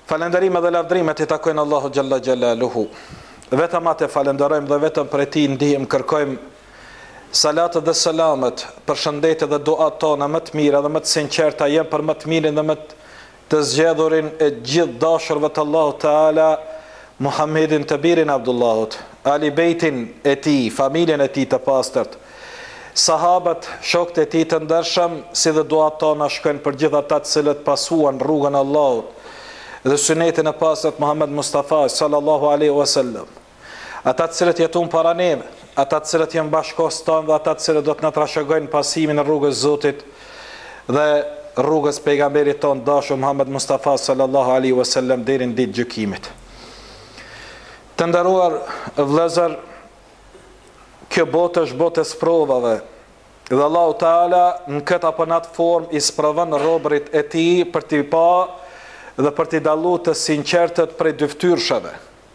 Falënderime dhe lavdrimet I takojnë Allahu Gjalla Gjalaluhu. Vetëm atë falenderojmë dhe vetëm për ti ndihmë kërkojmë salatët dhe selamet, për shëndetit dhe duat tona më të mira dhe më të sinqerta jenë për më të mirin dhe më të zgjedhurin e gjithë dashurve të Allahu Teala, Muhammedin të birin Abdullahut, Ali Bejtin e ti, familjen e ti të pastërt, sahabët, shokët e ti të ndershëm, si dhe duat tona shkojnë për gjithë ata të cilët pasuan rrugën e Allahut dhe sunetin e pastërt Muhammed Mustafa sallallahu alaihi wasallam. Ata të cilët jetun para neve, ata të cilët janë bashkës tonë dhe ata të cilët do të na trashëgojnë pasimin e rrugës Zotit dhe rrugës pejgamberit tonë dashur Muhammed Mustafa sallallahu alaihi wasallam deri në ditë gjykimit. Të nderuar vëllezër, kjo botë është botë e sprovave dhe Allahu Teala në këtë apo në atë formë I sprovon robërit e tij për t'i pa dhe për t'i dalluar të sinqertët prej dyftyrshave,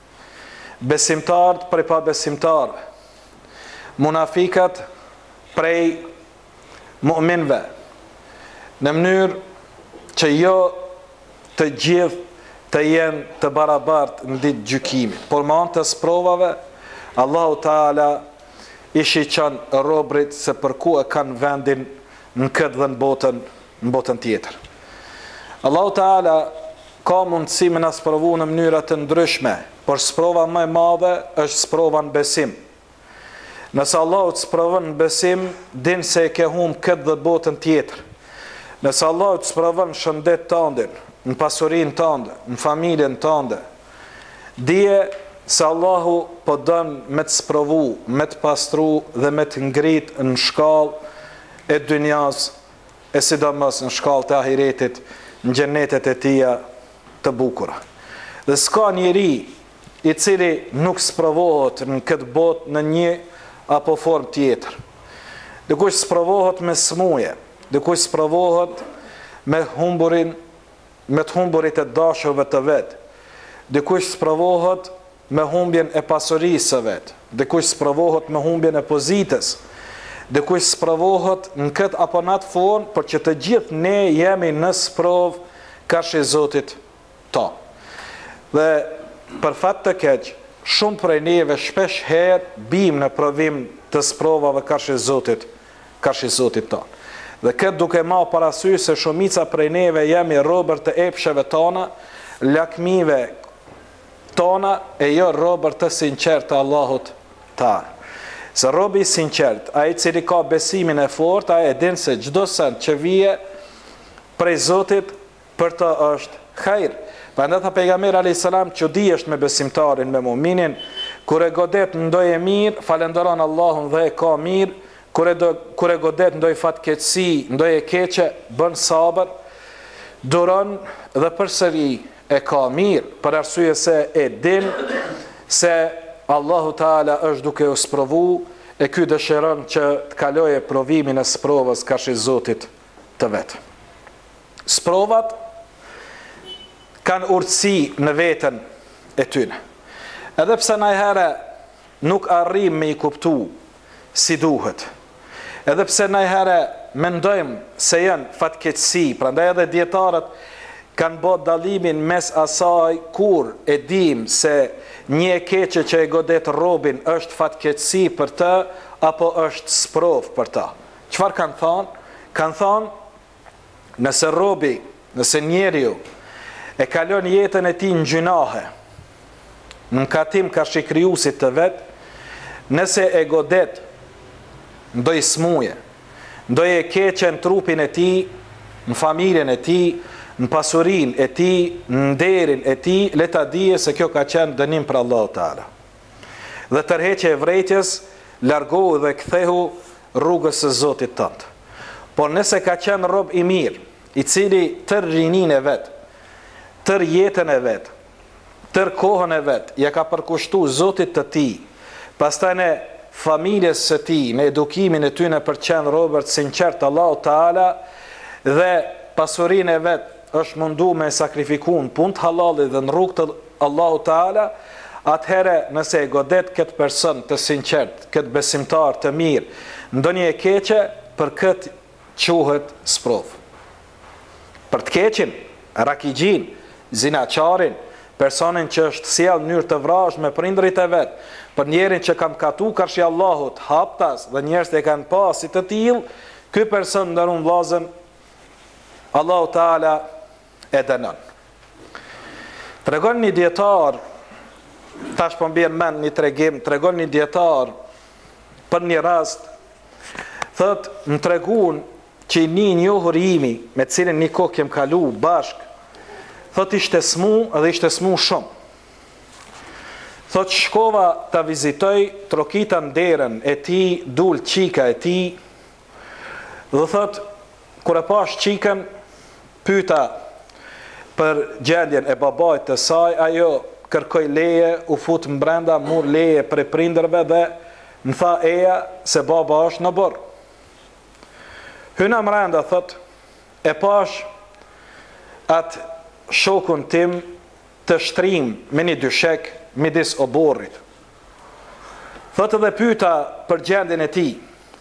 besimtarët prej pabesimtarëve, munafikat prej mu'minëve, në mënyrë që jo të gjithë të jenë të barabartë në ditë gjykimit, por me anë të sprovave, Allahu Teala I shiqon robërit se për ku e kanë vendin në këtë dhe në botën tjetër. Allahu Teala ka mundësi me na sprovu në mënyra të ndryshme, por sprova më e madhe është sprova në besim. Nëse Allahu të sprovon në besim, din se e ke humbur këtë dhe botën tjetër. Nëse Allahu të sprovon në shëndet tënde, në pasurinë tënde, në familjen tënde, dije se Allahu po don me të sprovu, me të pastru dhe me të ngrit në shkallë e dynjas, e sidomos në shkallë të ahiretit, në xhenetet e tija të bukura. Dhe s'ka njeri I cili nuk sprovohet në këtë botë në një apo formë tjetër. Dikush sprovohet me smuje, dikush sprovohet me të humburit e dashurve të vet, dikush sprovohet me humbjen e pasurisë së vet, dikush sprovohet me humbjen e pozitës, dikush sprovohet në këtë apo në atë formë, për që të gjithë ne jemi në sprovë karshi Zotit ta. Dhe për fat të keq, shumë prej neve shpesh herë bim në provim të sprovave karshi Zotit ta. Dhe këtë duke ma parasysh se shumica prej neve jemi robër të epsheve tona, lakmive tona e jo robër të sinqert të Allahut ta. Se robi I sinqert, ai cili ka besimin e fortë, ai e din se çdo send që vije prej Zotit për të është hajër. Prandaj tha pejgamberi alayhis salam, çudi është me besimtarin, me mu'minin, kur e godet ndoj e mirë, falenderon Allahun dhe e ka mirë, kur e godet ndoj fatkeqësi, ndoj e keqe, bën sabër, duron dhe përsëri e ka mirë, për arsye se e din se Allahu Teala është duke u sprovu, e ky dëshiron që të kaloje provimin e sprovës karshi Zotit të vet. Sprovat kanë urtësi në veten e tyne. Edhe pse najherë nuk arrim me I kuptu si duhet. Edhe pse najherë mendojmë se janë fatkeqësi, prandaj edhe dietarët kanë bërë dallimin mes asaj kur e dim se një e keqe që e godet robin është fatkeqësi për të apo është sprov për ta. Çfarë kanë thonë? Kanë thonë nëse robi, nëse njeriu e kalon jetën e tij në gjunahe, në katim karshi krijuesit të vet, nëse e godet ndoj smuje, ndoj e keqe në trupin e tij, në familjen e tij, në pasurinë e tij, në nderin e tij, le ta dije se kjo ka qenë dënim për Allahu Teala. Dhe tërheqje e vërejtjes, largohu dhe kthehu rrugës së Zotit tënd. Por nëse ka qenë rob I mirë, I cili tër rinin e vet, tër jetën e vet, tër kohën e vet, ja ka përkushtu Zotit të tij, pastaj në familjes së tij, në edukimin e tyre për të qenë robër të sinqert Allahu Teala dhe pasurinë e vet është mundu me sakrifiku në punë të halalit dhe në rrugë të Allahu Teala, atëherë nëse e godet këtë person të sinqert, këtë besimtar të mirë, ndonjë e keqe, për këtë quhet sprov. Për të keqin, rakigjin, zinaçarin, personin që është sjell në mënyrë të vrajshme me prindrit e vet, për njerin që kam katu karshi Allahut, haptas dhe njerëz që kanë pasi të tillë, ky person ndërun vllazën Allahu Taala e dënon. Tregon një dietar, tash po mbien mend një tregim, tregon një dietar për një rast, thot më treguan që një njohur imi me cilin një kohë kem kalu bashk, thot ishte smu dhe ishte smu shumë. Thot shkova ta vizitoj, trokita nderën e ti, dul qika e ti, dhe thot kur e pash qikën, pyeta për gjendjen e babait të saj, ajo kërkoj leje, u fut mbrenda, mur leje për prindërve dhe më tha eja se baba është në borë. Hyna mbrenda, thot, e pash atë shokun tim të shtrim me një dyshek midis oborrit. Thot edhe pyeta për gjendjen e tij.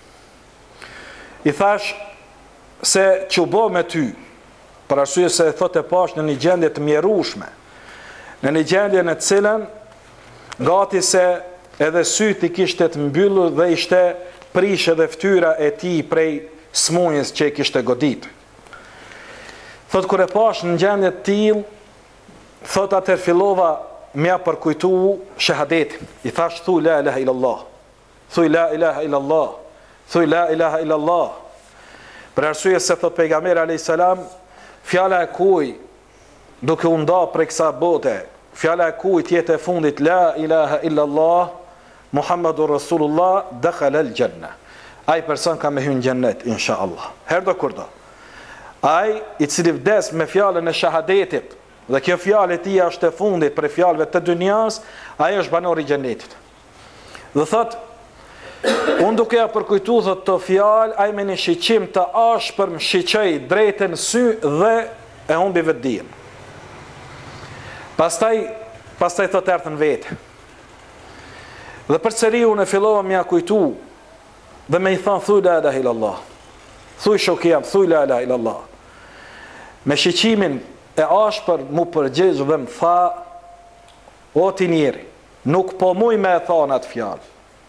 I thash se që bo me ty, për arsye se thot e pash në një gjendje të mjerueshme, në një gjendje në cilën gati se edhe syti kishte të mbyllur dhe ishte prish edhe fytyra e tij prej smunjes që e kishte godit. Thot kur e pash në gjendje të tillë, thot atëherë fillova mja përkujtu shahadetin. I thash thuj la ilaha illallah, thuj la ilaha illallah, thuj la ilaha illallah. Për arsye se thot pejgamberi alayhis salam, fjala e kuj duke u nda prej kësa bote, fjala e kuj tjetë e fundit la ilaha illallah Muhammadur Rasulullah dakhala al-janna. Ai person ka me hyrë në xhennet inshallah. Herdo kurdo. Ai i cili vdes me fjalën e shahadetit, dhe kjo fjalë e tij është e fundit për fjalëve të dunjas, ai është banor i xhennetit. Dhe thot, unë duke ja përkujtu thot të fjalë, ai me një shiqim të ashpër më shiqej drejtën sy dhe e humbi vetë dijen. Pastaj thot erdhën vetë. Dhe përsëri unë e fillova m'ja kujtu dhe me i thanë thuj la ilaha illallah, thuj shokiam, thuj la ilaha illallah. Me shiqimin e ashpër mu përgjigj dhe më tha, o ti njeri, nuk po muj me e thonë atë fjalë.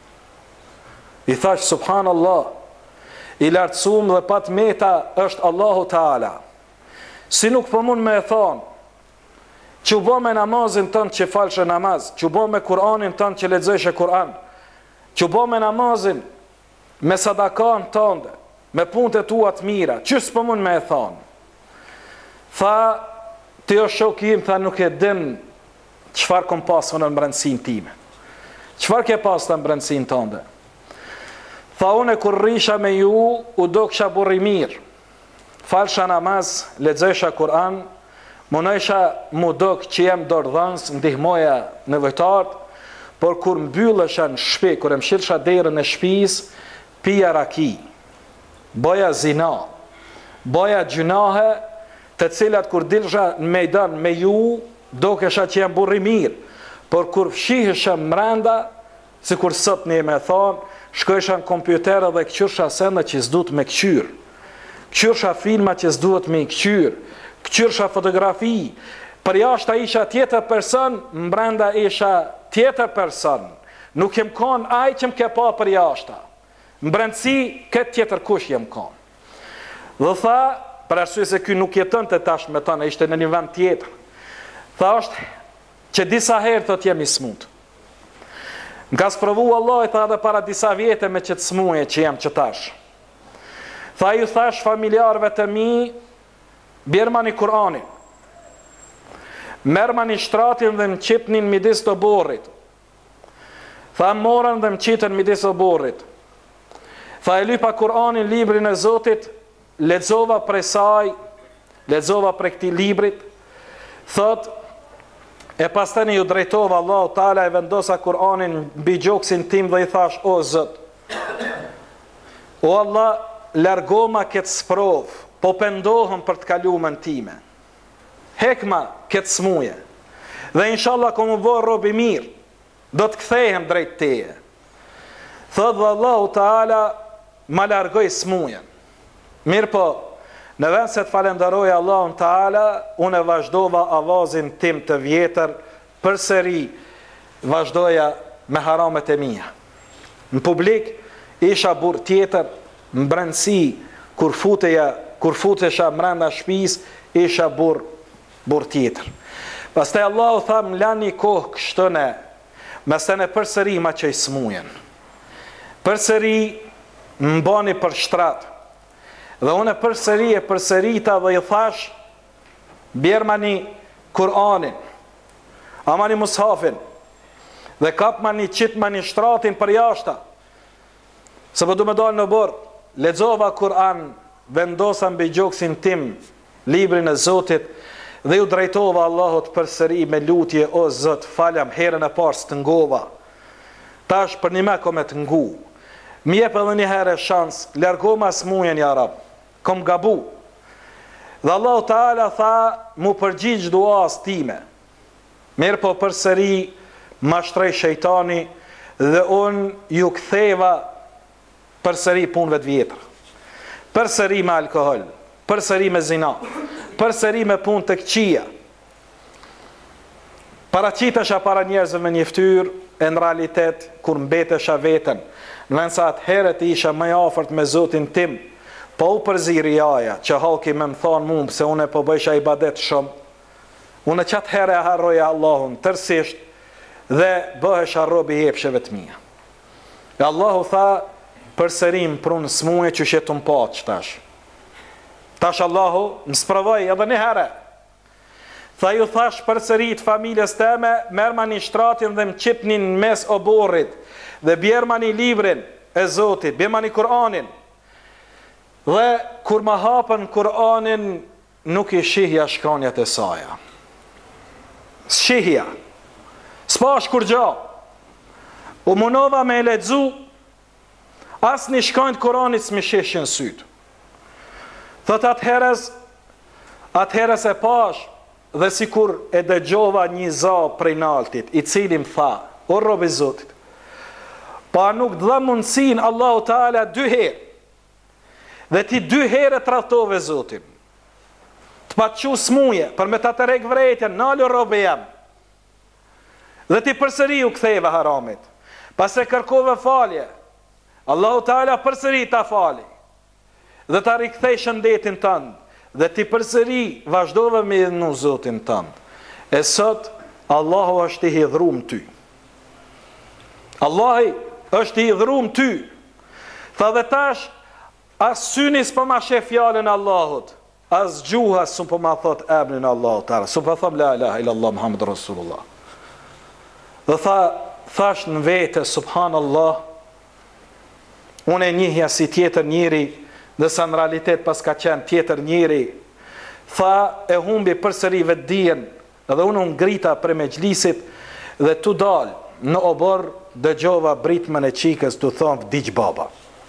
I thash subhanallah, i lartësum dhe pat meta është Allahu Taala. Si nuk po mund me e thonë, që u bo me namazin tënë që falshe namaz, që u bo me Kur'anin tënë që lexojshe Kur'an, që u bo me namazin, me sadakan tënde, me punët e tua të mira, që s'po mund me e thonë. Tha, ti o shokim, tha nuk e din qëfar kom pasë në mbrëndësin time. Qëfar ke pasë në mbrëndësin tënde? Tha, unë e kur risha me ju, u do kësha burri mirë. Falsha namaz, lexojsha Kur'an, munojsha mu dok që jem dordhans, ndihmoja nevojtarët, por kur mbyllesha në shtëpi, kur e mshilsha derën e shtëpis, pija raki, boja zina, boja gjunahe, të cilat kur dilsha në mejdan me ju, do kesha që jem burri mirë, por kur fshihesha mrenda, si kur sot një me thonë, shkojsha në kompjuter dhe këqyrsha senda që s'duhet me këqyr, këqyrsha filma që s'duhet me këqyr, këqyrsha fotografi, për jashta isha tjetër person, mbrenda isha tjetër person, nuk jem kon aj që m'ke pa për jashta, mbrendësi këtë tjetër kush jem kon. Dhe tha, për arsye se ky nuk jeton të tash me tënë, ishte në një vend tjetër, tha është që disa herë thot jem i smut. Nga sprovu Allah, tha dhe para disa vjete me që të smuje që jem që tash. Tha ju thash familjarëve të mi, bjerma një Kur'anin, merma një shtratin dhe më qipnin midis të borrit. Tha morën dhe më qitën midis të borrit. Tha e lypa Kur'anin, librin e Zotit, lexova prej saj, lexova prej këtij librit, thot, e pastani ju drejtova Allahu Taala, e vendosa Kur'anin mbi gjoksin tim dhe i thash, o Zot, o Allah, largoma këtë sprov, po pendohem për të kaluamën time. Hekma këtë smuje. Dhe inshallah ko më bërë robi mirë, do të kthehem drejt teje. Thot dhe Allahu Taala ma largoj smujen. Mirë po, Në vend se të falenderoj Allahun Taala, unë vazhdova avazin tim të vjetër, përsëri vazhdoja me haramet e mia. Në publik isha burr tjetër, në brendësi kur futesha brenda shtëpisë, isha burr tjetër. Pastaj Allahu tha, më lani kohë kështëne, mëse ne përsëri ma që i smujen. Përsëri më bani për shtrat. Dhe unë përsërita dhe i thash, bjermani Kur'anin, amani mushafin, dhe kapmani qitmani shtratin për jashta. Se po du me dalë në borë, lexova Kur'an, vendosa mbi gjoksin tim, librin e Zotit, dhe ju drejtova Allahut përsëri me lutje, o Zot, falam herën e parë së të ngova. Tash për një me kom e të ngu. Mjep edhe një herë shans, largoma smujen ja Rab, kom gabu. Dhe Allahu Taala tha, mu përgjigj duas time. Mirë po përsëri mashtrej shejtani dhe unë ju ktheva përsëri punëve të vjetër. Përsëri me alkohol, përsëri me zina, përsëri me punë të këqija. Paraqitesha para njerëzve me një ftyrë, e në realitet, kur mbetesha veten, në vend sa atëherët isha më i afërt me Zotin tim, po u përziri aja, që halki me më thonë mu, se unë po bëjsha ibadet shumë, unë qatë herë e harroja Allahun tërsisht, dhe bëhesha robi i epsheve të mia. E Allahu tha, përsërim prunë smuje që shetu më patë tash. Tash Allahu më sprovoj edhe një herë. Tha ju thash përsërit familjes teme, mermani shtratin dhe më qipnin në mes oborrit, dhe bjermani librin e Zotit, bjermani Kur'anin. Dhe kur ma hapën Kur'anin, nuk i shihja shkronjat e saja. Shihja. S'pash kur gjo. U munova me lexu, as një shkronjt Kur'anit s'mi shihshin syt. Thot atëherës e pash, dhe si kur e dëgjova një za prej naltit, i cili më tha, o robi Zotit, pa nuk dha mundësin Allahu Taala 2 herë, dhe ti 2 herë të tradhtove Zotin, të pa të qu smuje, për me ta të rek vrejtja, nalë o robi jam, dhe ti përsëri u ktheve haramit, pas e kërkove falje, Allahu Taala përsëri ta fali, dhe ta rikthej shëndetin tënd, dhe ti përsëri vazhdove me në Zotin tënd. E sot, Allahu është i hidhrum ty. Allahi është i hidhrum ty. Tha dhe tash, as synis për ma shef fjallën Allahut, as gjuha së për ma thot ebnin Allahut, së për thëm la ilaha illallah Muhammed Rasulullah. Dhe thash në vete, subhanallah, unë e njihja si tjetër njëri, dhe sa në realitet pas ka qenë tjetër njëri, tha e humbi përsëri vetë dijen, edhe unë ngrita për me gjlisit, dhe tu dal në obor dëgjova britmën e qikës të thonë vdiq baba.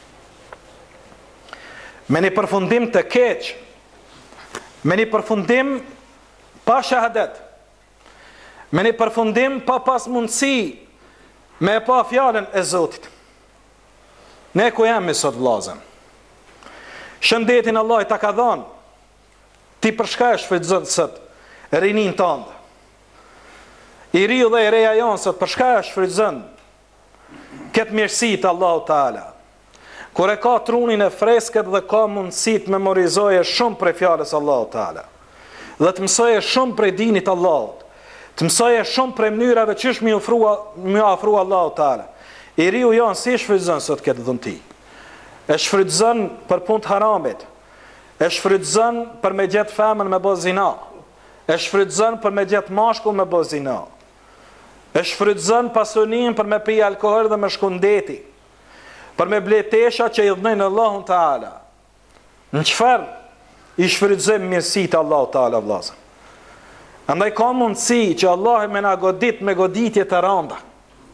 Me një përfundim të keq, me një përfundim pa shahadet, me një përfundim pa pas mundësi, me pa fjallën e Zotit. Ne ku jemi sot vlazen? Shëndetin Allah i ta ka dhanë, ti përshka e shfridzën sët, rinin tëndë. I riu dhe i reja jonë sët, përshka e shfridzën, këtë mirësit Allah Taala. Kur e ka trunin e freskët dhe ka mundësit memorizoje shumë prej fjales Allah Taala. Dhe të mësoje shumë prej dinit Allah. Të mësoje shumë prej mënyrave që është mi afrua Allah Taala. I riu jonë si shfridzën sët këtë dhënti. E shfrytëzën për punë të haramit, e shfrytëzën për me gjetë femën me bë zina, e shfrytëzën për me gjetë mashkull me bë zina, e shfrytëzën pasunin për me pi alkohol dhe me shkundeti, për me bletesha që i dhënojnë Allahun Taala. Në çfarë i shfrytëzojmë mirësitë Allahut Taala vllazë? Andaj ka mundësi që Allah me na godit me goditje të rënda.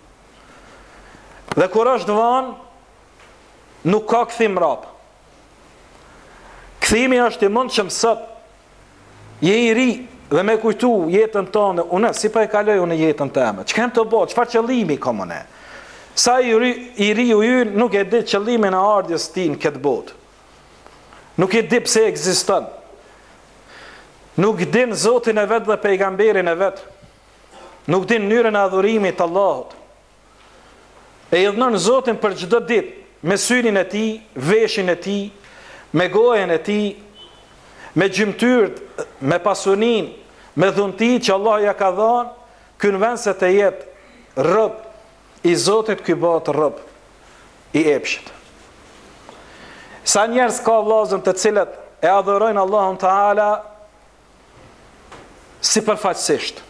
Dhe kur është vonë, nuk ka këthim rap. Këthimi është i mund që mësët, je i ri dhe me kujtu jetën tonë, unë, si pa e kaloj unë jetën teme, që kem të bo, qëfar qëllimi kam unë? Sa i ri u ju nuk e dit qëllimin e ardhjes ti në këtë botë. Nuk i di pse ekziston. Nuk din Zotin e vet dhe pejgamberin e vet. Nuk din mënyrën e adhurimit të Allahut. E i dhënon Zotin për çdo ditë, me syrin e tij, veshin e tij, me gojen e tij, me gjymtyrët, me pasurinë, me dhunti që Allah ja ka dhënë, ky në vend se të jetë rob i Zotit, ky bëhet rob i epshit. Sa njerëz ka vëllezër të cilët e adhurojnë Allahun Teala sipërfaqësisht.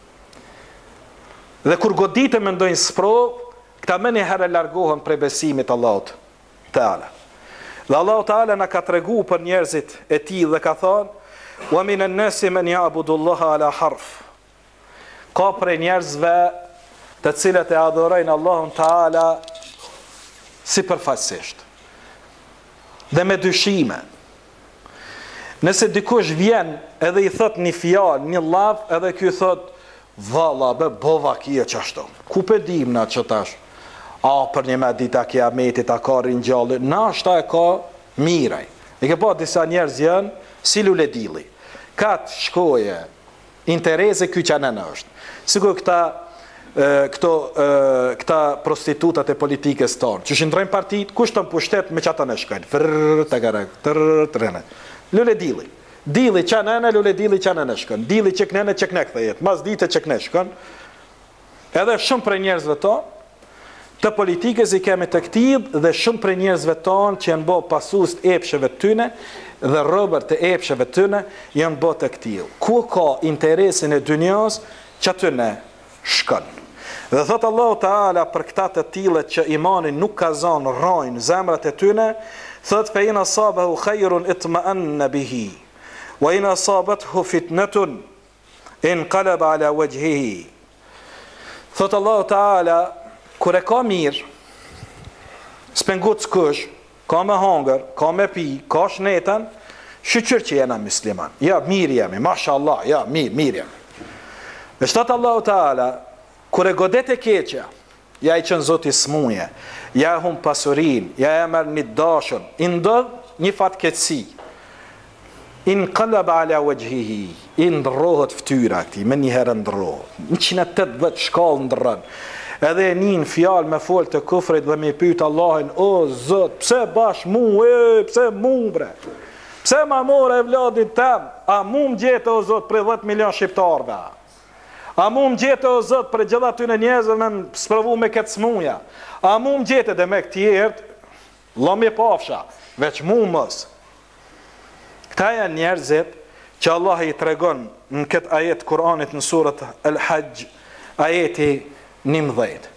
Dhe kur goditën mendojnë sprovë, këta më një herë largohen prej besimit Allahut Teala. Dhe Allahu Teala na ka tregu për njerëzit e tij dhe ka thonë: "Wa minan nasi man ya'budu Allaha ala harf." Ka prej njerëzve të cilët e adhurojnë Allahun Teala sipërfaqësisht dhe me dyshime. Nëse dikush vjen edhe i thot një fjalë, një llaf, edhe ky thot: "Valla, bova kia çashtu. Ku pe dim na çtash? Për një me dita kiametit a ka rinjallë." Na shta e ka miraj. E ke pa disa njerëz janë si lule dilli. Kat shkoje interese ky çanë është. Sigur këta prostitutat e politikës tonë, që shndrojnë partit, kush të pushtet me çata në shkojnë. Lule dilli. Dilli çanë, lule dilli çanë në shkojnë. Dilli çeknene çeknek thjet. Mas ditë çekne shkon. Edhe shumë prej njerëzve tonë të politikës i kemi të këtij dhe shumë prej njerëzve tonë që janë bë pasues të epsheve të tyne dhe robër të epsheve të tyne janë bë të këtij. Ku ka interesin e dynjas që aty ne shkon. Dhe thot Allahu Teala për këta të tillë që imani nuk ka zonë rrojnë zemrat e tyne, thot: "Fa in asabahu khayrun itma'anna bihi, wa in asabathu fitnatun inqalaba ala wajhihi." Thot Allahu Teala, kur e ka mirë, s'pengut s'kush, ka me hangër, ka me pi, ka shnetën, shqyqyr që jena musliman. Ja, mirë jemi, mashallah, ja, mirë jemi. Dhe shtatë Allahu Teala, kur e godet e keqja, ja i qënë Zoti smuje, ja e hum pasurin, ja e merë një dashën, i ndodh një fatkeqësi. In qalaba ala wajhihi, i ndrohet ftyra këti, me një herë ndrohet. 180 shkallë ndrën. Edhe e njën fjalë me folë të kufrit dhe me pyet Allahin: "O Zot, pse bash mu, pse mu bre? Pse ma more e vladin tem? A mu më gjete o Zot për 10 milion shqiptarve? A mu më gjete o Zot për gjitha ty në njerëzve me spravu me këtë smuja? A mu më gjete dhe me këtjertë, lëmi pafsha, veç mu mës." Këta janë njerëzit që Allah i tregon në këtë ajet Kur'anit në surat Al-Hajj, ajeti 11.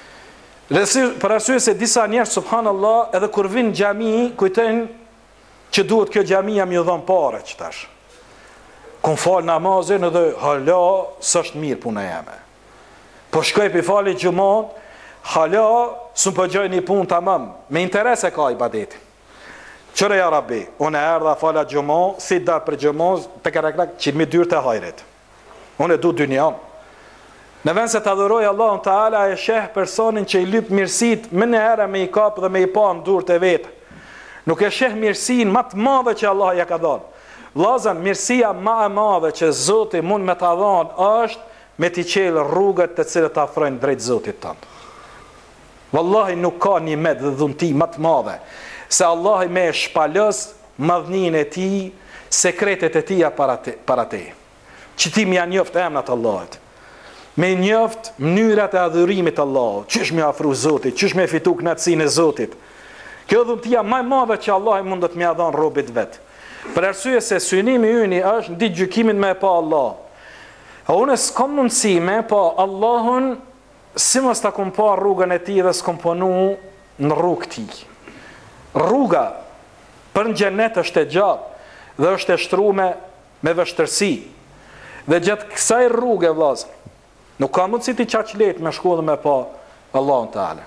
Për arsye se disa njerëz subhanallah edhe kur vinë xhami kujtojnë që duhet kjo xhamia më dhon parë çtash. Kon fal namazin edhe hala s'është mirë puna jeme. Po shkoj pi fali xhumat, hala s'u po gjoj një punë tamam, me interes e ka ibadetin. Qëre ja Rabbi, unë erdha fala xhumat, si dar për xhumat, te karakrak që më dyrë të hajrit. Unë e du dynjan. Në vend se të adhuroj Allahun Teala, e sheh personin që i lyp mirësit më në herë me i kap dhe me i pa në durët e vetë. Nuk e sheh mirësin më të madhe që Allah ja ka dhënë. Vllazën, mirësia më e madhe që Zoti mund me ta dhënë është me t'i qelë rrugët të cilët të afrojnë drejt Zotit tënd. Wallahi nuk ka një med dhe dhunti më të madhe se Allah me shpalos madhnin e tij, sekretet e tija para te. Që ti mja njoft emnat Allahit, me njoft mënyrat e adhurimit Allah, qysh me afru Zotit, qysh me fitu knatësinë e Zotit. Kjo dhuntia më e madhe që Allah mundet me dhon robit vet. Për arsye se synimi yni është në ditë gjykimit me pa Allah. A unë s'kam mundësi me pa Allahun si mos ta kom pa rrugën e tij dhe s'kom punu në rrugë tij. Rruga për në xhenet është e gjatë dhe është e shtruar me vështirësi. Dhe gjatë kësaj rruge vllazë, nuk ka mundësi ti qaq lehtë me shku dhe me pa Allahun Teala.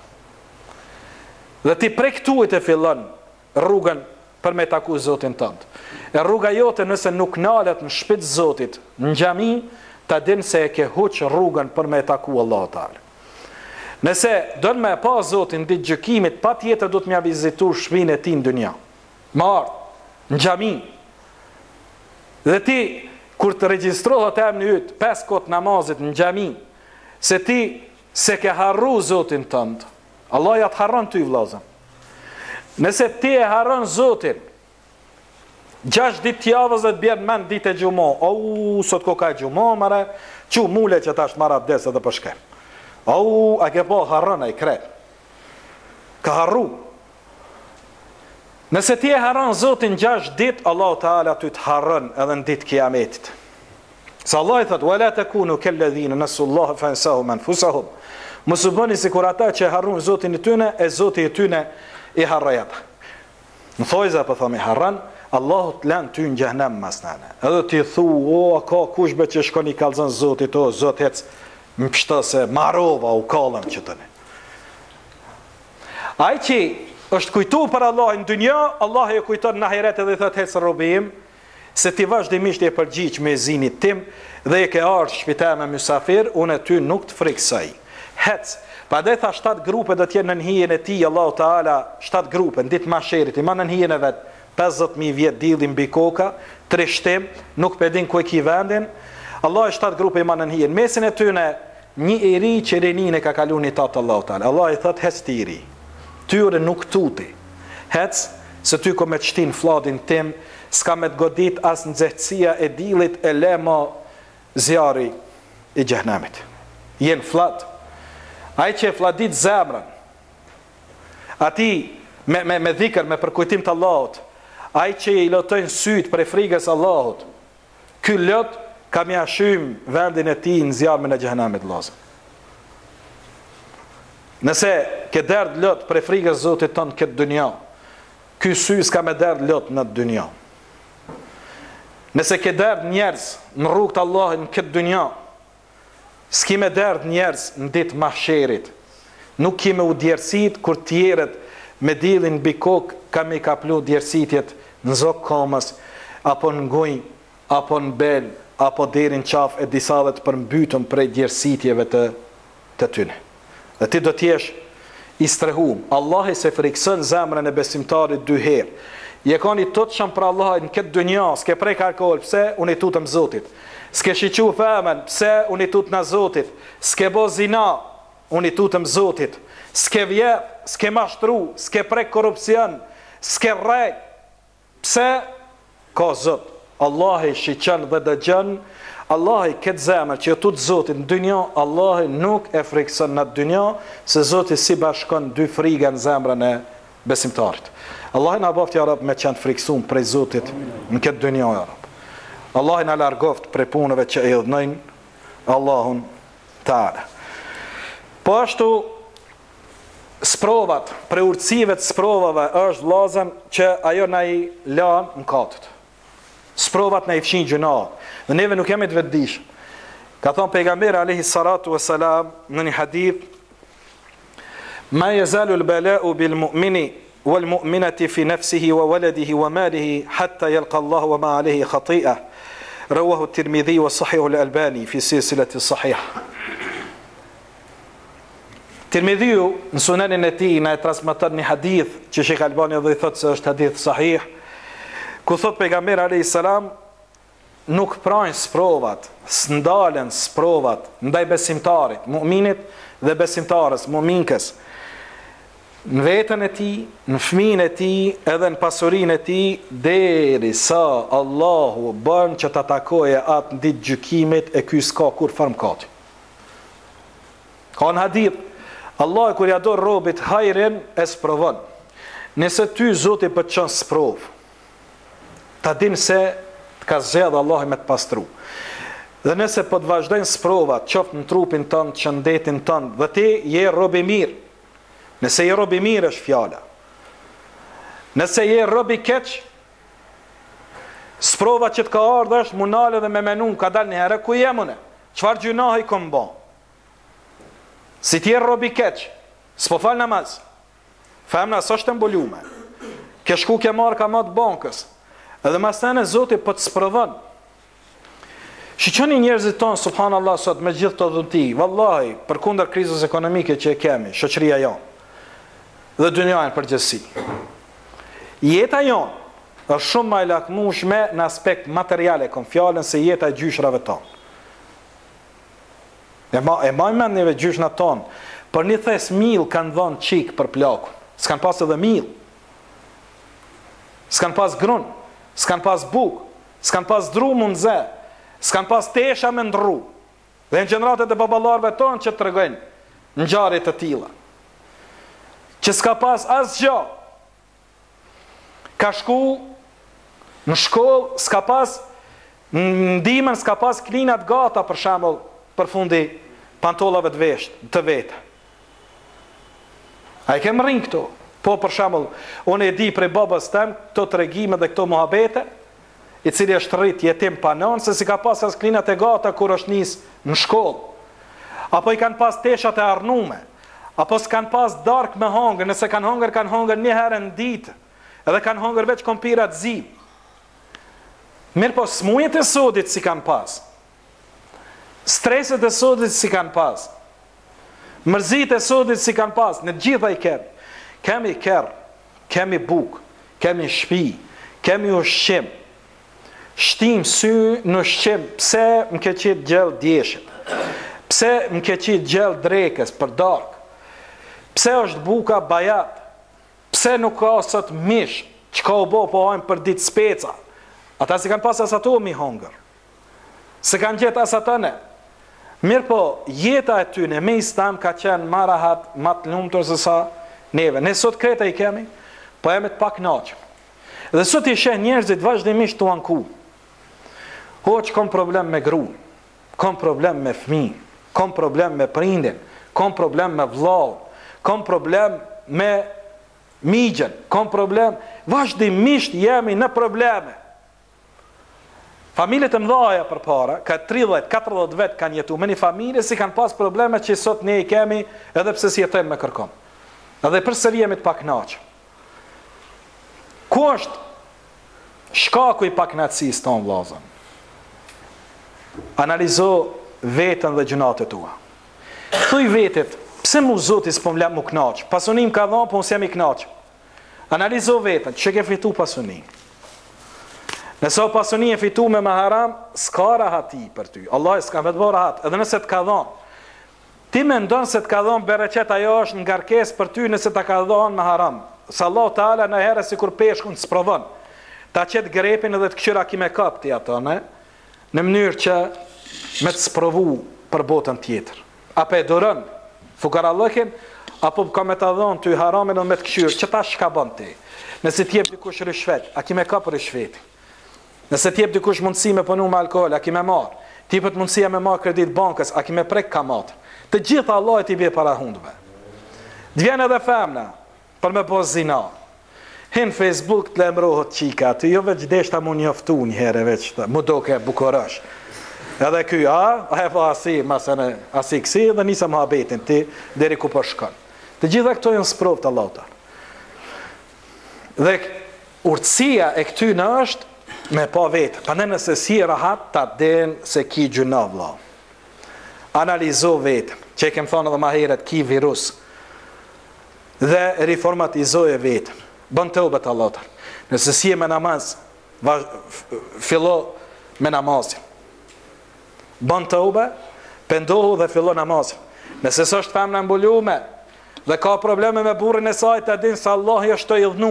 Dhe ti prej këtu të fillon rrugën për me taku Zotin tënd. E rruga jote nëse nuk nalet në shtëpitë Zotit, në xhami, ta din se e ke huq rrugën për me taku Allahun Teala. Nëse do me pa Zotin ditë gjykimit, patjetër do të mja vizitu shtëpinë e tij në dynja. Me ardh në xhami. Dhe ti, kur të regjistrohet emri yt 5 kohë namazit në xhami, se ti se ke harru Zotin tënd, Allah ja të harron ty vllazën. Nëse ti e harron Zotin, 6 ditë të javës dhe të bjerë men ditë e gjumo, sot ko ka e gjumo, mare, që mule që ta është marra abdes edhe për shkem. A ke po harron e i kret. Ka harru. Nëse ti e harron Zotin 6 ditë, Allah Teala ty të harron edhe në ditë kiametit. Sa Allah i thëtë, wala takunu kelladhina nasullaha fansahum anfusahum. Mos u bëni sikur ata që harrun Zotin e tyne, e Zoti i tyne i harrojat. Në thojza për thëmi harran, Allahu të lanë ty në gjahnem masnane. Edhe ti thu, ka kushbe që shkon i kalzën Zotit, Zot hec më pështë se marova u kalën që tëne. Ai që është kujtu për Allah në dynja, Allah e kujton në ahiret edhe i thët hecë robim, se ti vazhdimisht e përgjigj me zinit tim dhe e ke ardhur shpita me mysafir, unë e ty nuk të friksoj. Hec, pa dhe tha 7 grupe do t'jenë në hijen e ti, Allahu Teala 7 grupe, në ditë masherit, i ma në hijen e vetë, 50.000 vjetë dilin mbi koka, 3 shtim, nuk pedin ku e ki vendin, Allah e 7 grupe i ma në hijen. Mesin e tyne, një i ri që rinin e ka kalu një tatë Allahu Teala. Allah i thët, hec ti i ri, tyre nuk tuti, hec, se ty ko me të shtin fladin tim, s'ka me të godit as në zehtësia e dilit e lema zjari i gjehnemit. Jenë flat. Ai që e fladit zemrën, ati me dhikër, me përkujtim të Allahut, ai që i lotojnë sytë për e frigës Allahut, ky lot ka mja shym vendin e ti në zjarëmën e gjehnemit lazëm. Nëse ke derd lot për e frigës Zotit tonë këtë dynja, ky sy s'ka me derd lot në dynja. Nëse ke derd njerës në rrugë të Allahit në këtë dynja, s'ki me derd njerës në ditë mahsherit, nuk ki me u djerësit kur tjeret me dilin bikok ka me kaplu djerësitjet në zok kamës, apo në gojnë, apo në bel, apo derin qaf e disave të përmbytëm prej djerësitjeve të tyne. Dhe ti do t'jesh i strehum. Allahi se frikson zemrën e besimtarit 2 herë. Je ka një të të shumë për Allah në këtë dënja, s'ke prek alkohol, pse? Unë i tutëm Zotit. S'ke shiqu femen, pse? Unë i tutëm në Zotit. S'ke bo zina, unë i tutëm Zotit. S'ke vjep, s'ke mashtru, s'ke prek korupcion, s'ke rej. Pse? Ka Zot. Allahi shiqen dhe dëgjën, Allahi këtë zemër që tutë Zotit në dënja, Allahi nuk e frikson në dënja, se Zotit si bashkon 2 frigë në zemrën e besimtarit. Allahi në aboft, ja Rab, me qenë friksum prej Zotit në këtë dënja, ja Rab. Allahi në largoft prej punëve që e dhënojnë Allahun Teala. Po ashtu, sprovat, prej urtësive të sprovave është vllazën që ajo na i lanë në katët. Sprovat në i fshin gjuna. Dhe neve nuk jemi të vetëdijshëm. Ka thonë pejgamberi alayhi salatu wassalam në një hadith, ma yazalu al-bala'u bil mu'mini wal mu'minati fi nafsihi wa waladihi wa malihi hatta yalqa Allah wa ma alayhi khati'ah. Rawahu at-Tirmidhi wa sahihu al-Albani fi silsilati sahih. Tirmidhiu në sunenin e tij na e transmeton një hadith që Sheikh Albani dhe i thotë se është hadith sahih, ku thot pejgamberi alayhi salam, nuk prajnë sprovat, s'ndalen sprovat ndaj besimtarit, mu'minit dhe besimtarës, mu'minkës, në vetën e ti, në fëmin e ti, edhe në pasurin e ti, deri sa Allahu bën që të takoje atë në ditë gjykimit e ky s'ka kur farmkati. Ka në hadith, Allah kur ja do robit hajrin e sprovon. Nëse ty Zoti për të qënë sprov, ta din se të ka zgjedhë Allah me të pastru. Dhe nëse po të vazhdojnë sprovat, qoftë në trupin tënë, shëndetin tënë, dhe ti je robi mirë. Nëse je robi mirë është fjala. Nëse je robi keq, sprova që të ka ardhë është munale dhe me menun, ka dal një herë, ku jemune? Qfar gjunahi kom ba? Si ti je robi keq, s'po fal namaz. Femna së është të mbulume. Ke shku ke marë ka matë bankës. Edhe masene Zoti po të sprovon. Shiqoni njerëzit tonë, subhanallah, sot me gjithë të dhunti, vallahi, përkundër krizës ekonomike që e kemi, shoqëria jonë dhe dynjajnë përgjithësi. Jeta jonë është shumë më e lakmueshme në aspekt material, kom fjalën se jeta e gjyshrave tonë. E majmë mend neve gjyshna tonë, për një thes mill kanë dhënë çik për plakun. S'kan pas edhe mill. S'kan pas grun, s'kan pas buk, s'kan pas dru mundze, s'kan pas tesha me ndru. Dhe në gjeneratet e baballarëve tonë që të tregojnë ngjarje të tilla. Që s'ka pas asgjë. Ka shku në shkollë, s'ka pas ndihmën, s'ka pas klinat gata për shembull për fundi pantollave të veta. A i kem rrinë këto? Po për shembull, unë e di prej babas tem këto tregime dhe këto muhabete, i cili është rrit jetim pa nënë, se si ka pas as klinat e gata kur është nis në shkollë. Apo i kanë pas teshat e arnume, apo s'kan pas dark me hongër, nëse kanë hongër një herë në ditë, edhe kanë hongër veç kompirat zim. Mirë po smujet e sodit si kanë pas, streset e sodit si kanë pas, mërzit e sodit si kanë pas, në gjitha i kemi. Kemi kerr, kemi buk, kemi shtëpi, kemi ushqim. Shtim sy në ushqim, pse më ke qitë gjellë djeshit? Pse më ke qitë gjellë drekës për dark? Pse është buka bajat? Pse nuk ka sot mish? Që ka u bo po hajmë për ditë speca? Ata si kanë pas as ato mi hongër. Se kanë gjetë as atane. Mirë po, jeta e tyne, me istam ka qenë ma rahat, ma të lumtur se sa neve. Ne sot kreta i kemi, po jemi të pak knaqëm. Dhe sot i sheh njerëzit vazhdimisht të anku. Që kom problem me gru, kom problem me fëmijë, kom problem me prindin, kom problem me vllau, kom problem me migjen, kom problem, vazhdimisht jemi në probleme. Familjet e mdhaja për para, ka 30-40 vet kanë jetu me një familje, si kanë pas probleme që sot ne i kemi, edhe pse si jetojmë me kërkom. Edhe përsëri jemi të paknaqëm. Ku është shkaku i paknaqësisë tonë, vllazën? Analizo vetën dhe gjunat e tua. Thuj vetit, pse mu Zoti s'po m'la mu knaq? Pasunim ka dhënë, po unë s'jam i knaq. Analizo vetën, që ke fitu pasunim. Nëse o pasunim e fitu me haram, s'ka rahati për ty. Allah s'ka vetë bërë rahat, edhe nëse t'ka dhënë. Ti me ndonë se t'ka dhënë bereqet, ajo është në ngarkes për ty nëse t'ka dhënë me haram. Sa Allah Teala në herë si kur peshkun të sprovon, ta qetë grepin edhe të këqyra ki me kapti ato, ne? Në mënyrë që me të sprovu për botën tjetër. Apo e dorën fukarallëkin, apo ka me të dhonë ty haramin edhe me të këqyrë, që ta shka bën ti? Nëse t'jep dikush rishvet, a ki me kap rishveti? Nëse t'jep dikush mundësi me punu me alkohol, a ki me marë? T'jepët mundësia me marë kredit bankës, a ki me prek kamatër? Të gjitha Allah e t'i bje para hundve. D'vjen edhe femna, për me po zina. Hinë Facebook të lemrohët qika, të jo veç deshta mu njoftu një herë veç, mu do ke bukurësh. Edhe ky, a e fa asi, masene, asi kësi, dhe nisa më habetin ti, deri ku përshkon. Të gjitha këto jënë sprovë të Allahut. Dhe urtësia e këty në është me pa vetë, pa në nëse si rahat të den se ki gjuna vla. Analizo vetë, që e kem thonë edhe ma heret ki virus, dhe reformatizoje vetën. Bën të ubet Allah. Nëse si e me namaz, fillo me namazin. Bën të ube, pendohu dhe fillo namazin. Nëse së është femna mbulume, dhe ka probleme me burrin e saj, të din se Allah i është të idhnu.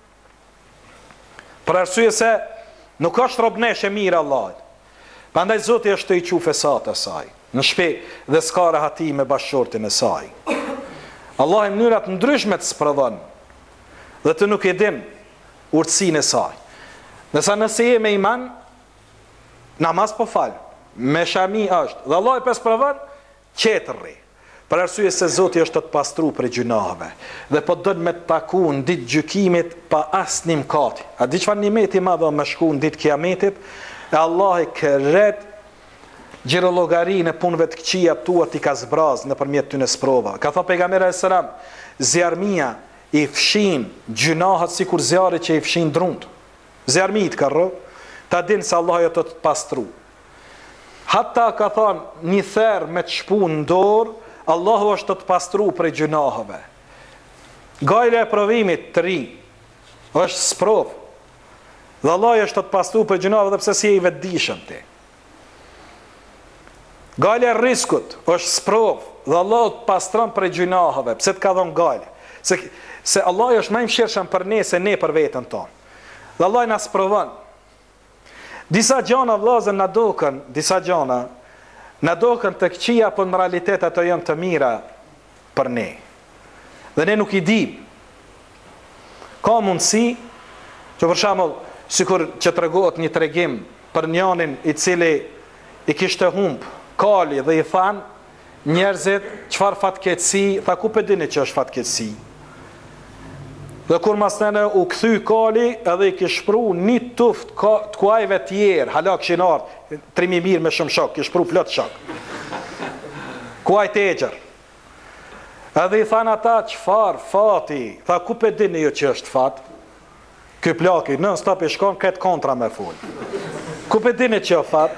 Për arsye se nuk është robnesh e mirë Allah. Prandaj Zoti është të i qufe satë e saj, në shpe dhe s'ka rahati me bashkëshortin e saj. Allah i mënyrat ndryshme të sprovon, dhe të nuk e din urtësinë e saj. Nëse je me iman, namaz po fal, me shami është, dhe Allah i pes provon, qetërri, për arsye se Zoti është të të pastru për gjunaheve, dhe po dën me të taku në ditë gjykimit pa as një mkati. A di çfarë nimeti madhe me shku në ditë kiametit, e Allah i kërret gjirologarinë e punëve të këqija tua t'i ka zbraz në përmjet ty në sprova. Ka thënë pejgamberi alayhis salam, zjarmia i fshin gjunahat si kur zjarë që i fshin drunt. Zjarmit ka rrë, ta din se Allah jo të të pastru. Hatta ka thonë një therë me të shpu në dorë, Allahu është të të pastru për gjunahave. Gajle e provimit të ri, është sprov. Dhe Allah është të pastru për gjunave dhe pse si e i vetëdijshëm ti. Gale riskut është sprov dhe Allah të pastron për gjunaheve. Pse të ka dhënë gale? Se Allah është më i mëshirshëm për ne se ne për veten tonë. Dhe Allah na sprovon. Disa gjana vllazën na dokën, disa gjana na dokën të këqija, por në realitet ato janë të mira për ne. Dhe ne nuk i dim. Ka mundësi që për shembull, sikur që tregohet një tregim për njanin i cili i kishte humb kali dhe i than njerëzit çfarë fatkeqësi, tha ku pe dini që është fatkeqësi. Dhe kur masnene u kthy kali edhe i kish shpru një tuft të kuajve tjerë, hala kishin ardhur 3000 mirë me shumë shok, kish shpru plot shok. Kuaj të egjer. Edhe i than ata çfarë fati, tha ku pe dini ju që është fat. Ky plaki non stop i shkon këtë kontra me fol. Ku pe dini që është fat.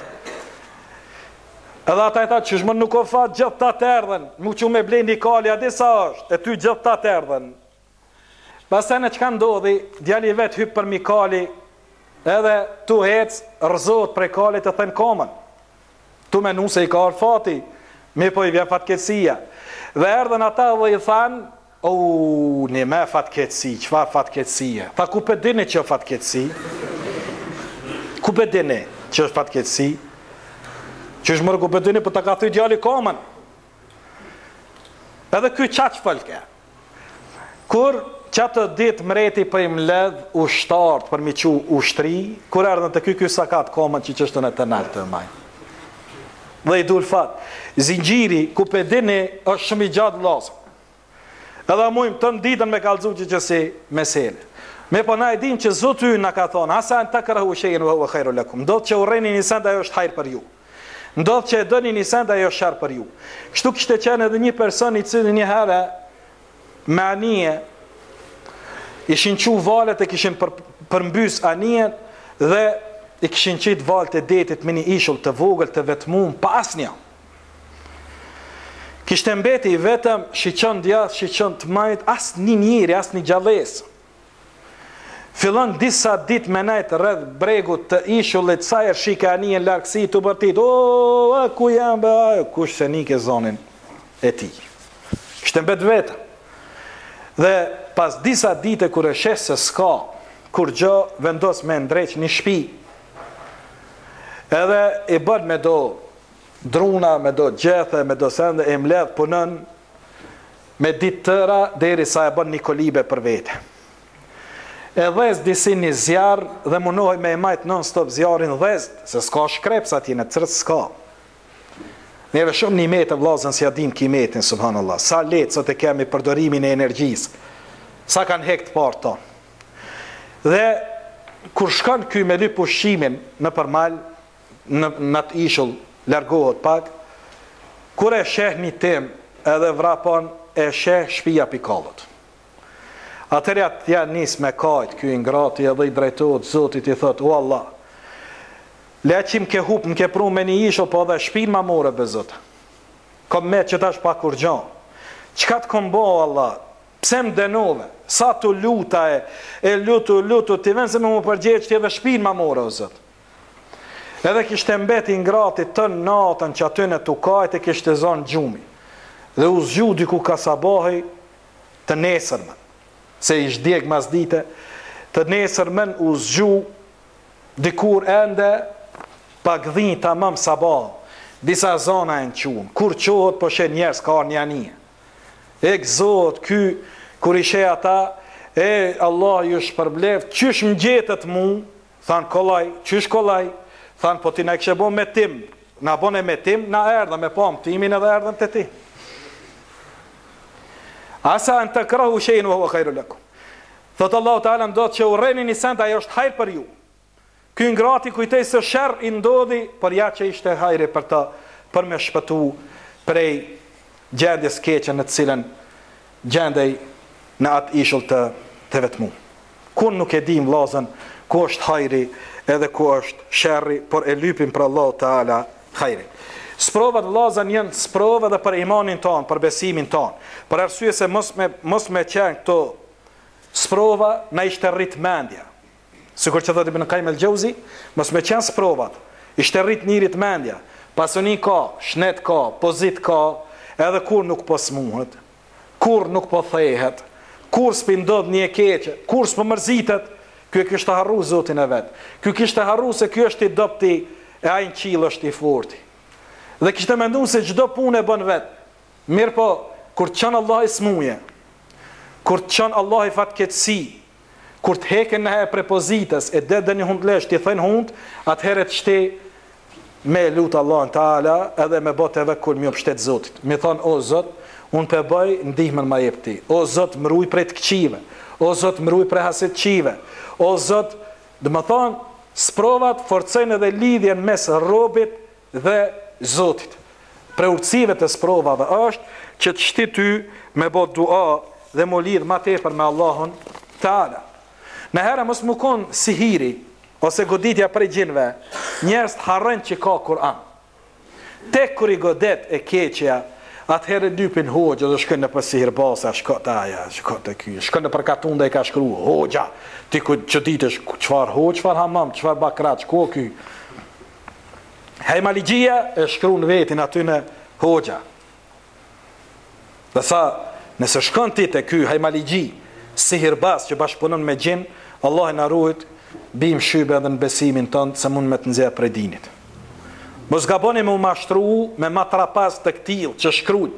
Edhe ata i tha ç'shmon nuk o fat gjithë ta të erdhen, mu që me blendi kali a disa është, e ty gjithë ta të erdhen. Pastaj në çka ndodhi, djali vet hyp për mikali, edhe tu hec, rëzohet prej kalit të thën komën. Tu menu se i ka ardhur fati, me po i vjen fatkeqësia. Dhe erdhen ata dhe i than, një me fatkeqësi, çfarë fatkeqësie? Tha ku pe dini që fatkeqësi? Ku pe dini që është fatkeqësi? Që është mërë ku pe dini, për ta ka thy djali komën. Edhe ky çaq folke. Kur qatë ditë mreti për i mledh ushtartë për mi qu ushtri, kur erdhën të ky sakat komën që qështën e të nalë të majnë. Dhe i dul fat. Zingjiri, ku pe dini, është shumë i gjatë lasë. Edhe mujmë të nditën me kalëzu që si mesele. Me po na e dim që Zotë ju në ka thonë, asa në të kërahu shejen vë khairu lakum. Ndodhë që ureni një send ajo është hajrë për ju. Ndodhë që e dëni një send ajo është sharë për ju. Kështu kështë qenë edhe një person i cili një herë me anije ishin qu valet e kishin përmbys anijen dhe i kishin qit valet e detit me një ishull të vogël të vetmum pa asnja. Kishte mbeti vetëm shiqon djath, shiqon të majt, as një njeri, as një gjalles. Fillon disa dit me najt rreth bregut të ishullit, sa e shike anijen larkësi të bërtit, ku jam be ajo, kush se një ke zonin e ti. Kishte mbet vetëm. Dhe pas disa dite kur e shes se s'ka, kur gjë vendos me ndreq një shtëpi. Edhe i bën me do druna, me do gjethe, me do sende, e mledh punën me ditë tëra deri sa e bën një kolibe për vete. E dhez disi një zjarë dhe munohej me e majt non stop zjarin dhez, se s'ka shkreps atje në cërët s'ka. Neve shumë një metë vlazën si adim ki metin, subhanallah. Sa letë sot e kemi përdorimin e energjisë. Sa kanë hekt partë tonë. Dhe kur shkon ky me lyp ushqimin në përmal, në të ishull, largohet pak, kur e sheh një tim edhe vrapon, e sheh shpia pikallët. Atëri atja nis me kajt, ky ingrati edhe i drejtohet Zotit i thot, o Allah, le qim ke hup, më ke pru me një ishull, po edhe shpin ma more be Zotë. Kom me që tash pa kur gjan. Qka të kom bo, Allah? Pse më denove? Sa të luta lutu, t'i ven se me më përgjeq t'jeve shpin ma more, o Zotë. Edhe kishte mbeti ngrati të natën që aty në tukajt e kishte zonë gjumi. Dhe u zgju diku ka sabahi të nesërmen. Se ish djeg mas dite, të nesërmen u zgju dikur ende pak dhin të mëm sabah. Disa zona e në qunë. Kur qohët po shen njerës ka një anije. E gëzohet ky, kur ishe ata, e Allah ju shpërbleft, qysh më gjetët mu, thanë kolaj, qysh kolaj, thanë, po ti na kështë bo me tim, na bone me tim, na erdhe me pom, timin edhe erdhen të ti. Asa në të krahu shenë vë khairu lakum. Thotë Allah Ta'ala ndodhë që urreni një send, ajo është hajrë për ju. Ky ngrati kujtej se shërë i ndodhi, për ja që ishte hajri për ta, për me shpëtu prej gjendjes keqe në të cilën gjendej në atë ishull të vetmu. Kun nuk e dim vlazën, ku është hajri edhe ku është shërri, por e lypim për Allah Ta'ala hajri. Sprovat vlazën jenë sprova dhe për imanin tonë, për besimin tonë, për arsye se mos me qenë këto sprova, na ishte rrit mendja. Sikur që thot Ibn Qayyim el-Jauzi, mos me qenë sprovat. Ishte rrit njerit mendja, pasuni ka, shnet ka, pozit ka, edhe kur nuk po smuhet, kur nuk po thehet, kur s'pi ndodh një e keqe, kur s'po mërzitet, ky kishte harru Zotin e vet. Ky kishte harru se ky është i dopti e ai në qiell është i forti. Dhe kishte menduar se çdo punë e bën vet. Mirë po, kur çon Allah i smuje, kur çon Allah i fatkeqësi, kur të heken në prepozitës e dhe një hundlesh të thënë hund, atëherë të shte me lutë Allahun Taala edhe me botë edhe kur më mbështet Zotit. Mi thon o Zot, unë të bëj ndihmën ma jep ti. O Zot, më ruaj prej të këqive. O Zot, më ruaj prej hasetqive. O Zot, dhe më thon, sprovat forcojnë edhe lidhjen mes robit dhe Zotit. Pre urtësive të sprovave është që të shti ty me bot dua dhe më lidh ma tepër me Allahun Taala. Në herë mos më konë sihiri ose goditja prej gjinve, njerëz të harrojnë që ka Kur'an. Tek kur i godet e keqja, atëherë lypin hoxha dhe shkojnë në për sihirbasa, shkot aja, shkot e ky, shkojnë në për katun dhe i ka shkruar hoxha, ti ku çuditesh çfarë hoxh, çfarë hamam, çfarë bakrat, ku ky. Hajmaligjia e shkruan vetin aty në hoxha. Dhe sa nëse shkon ti te ky hajmaligji, sihirbas që bashkëpunon me gjin, Allah e na ruajt, bim shybe edhe në besimin tonë se mund me të nxjerr prej dinit. Mos gaboni me u mashtru me matrapas të këtil që shkruajnë.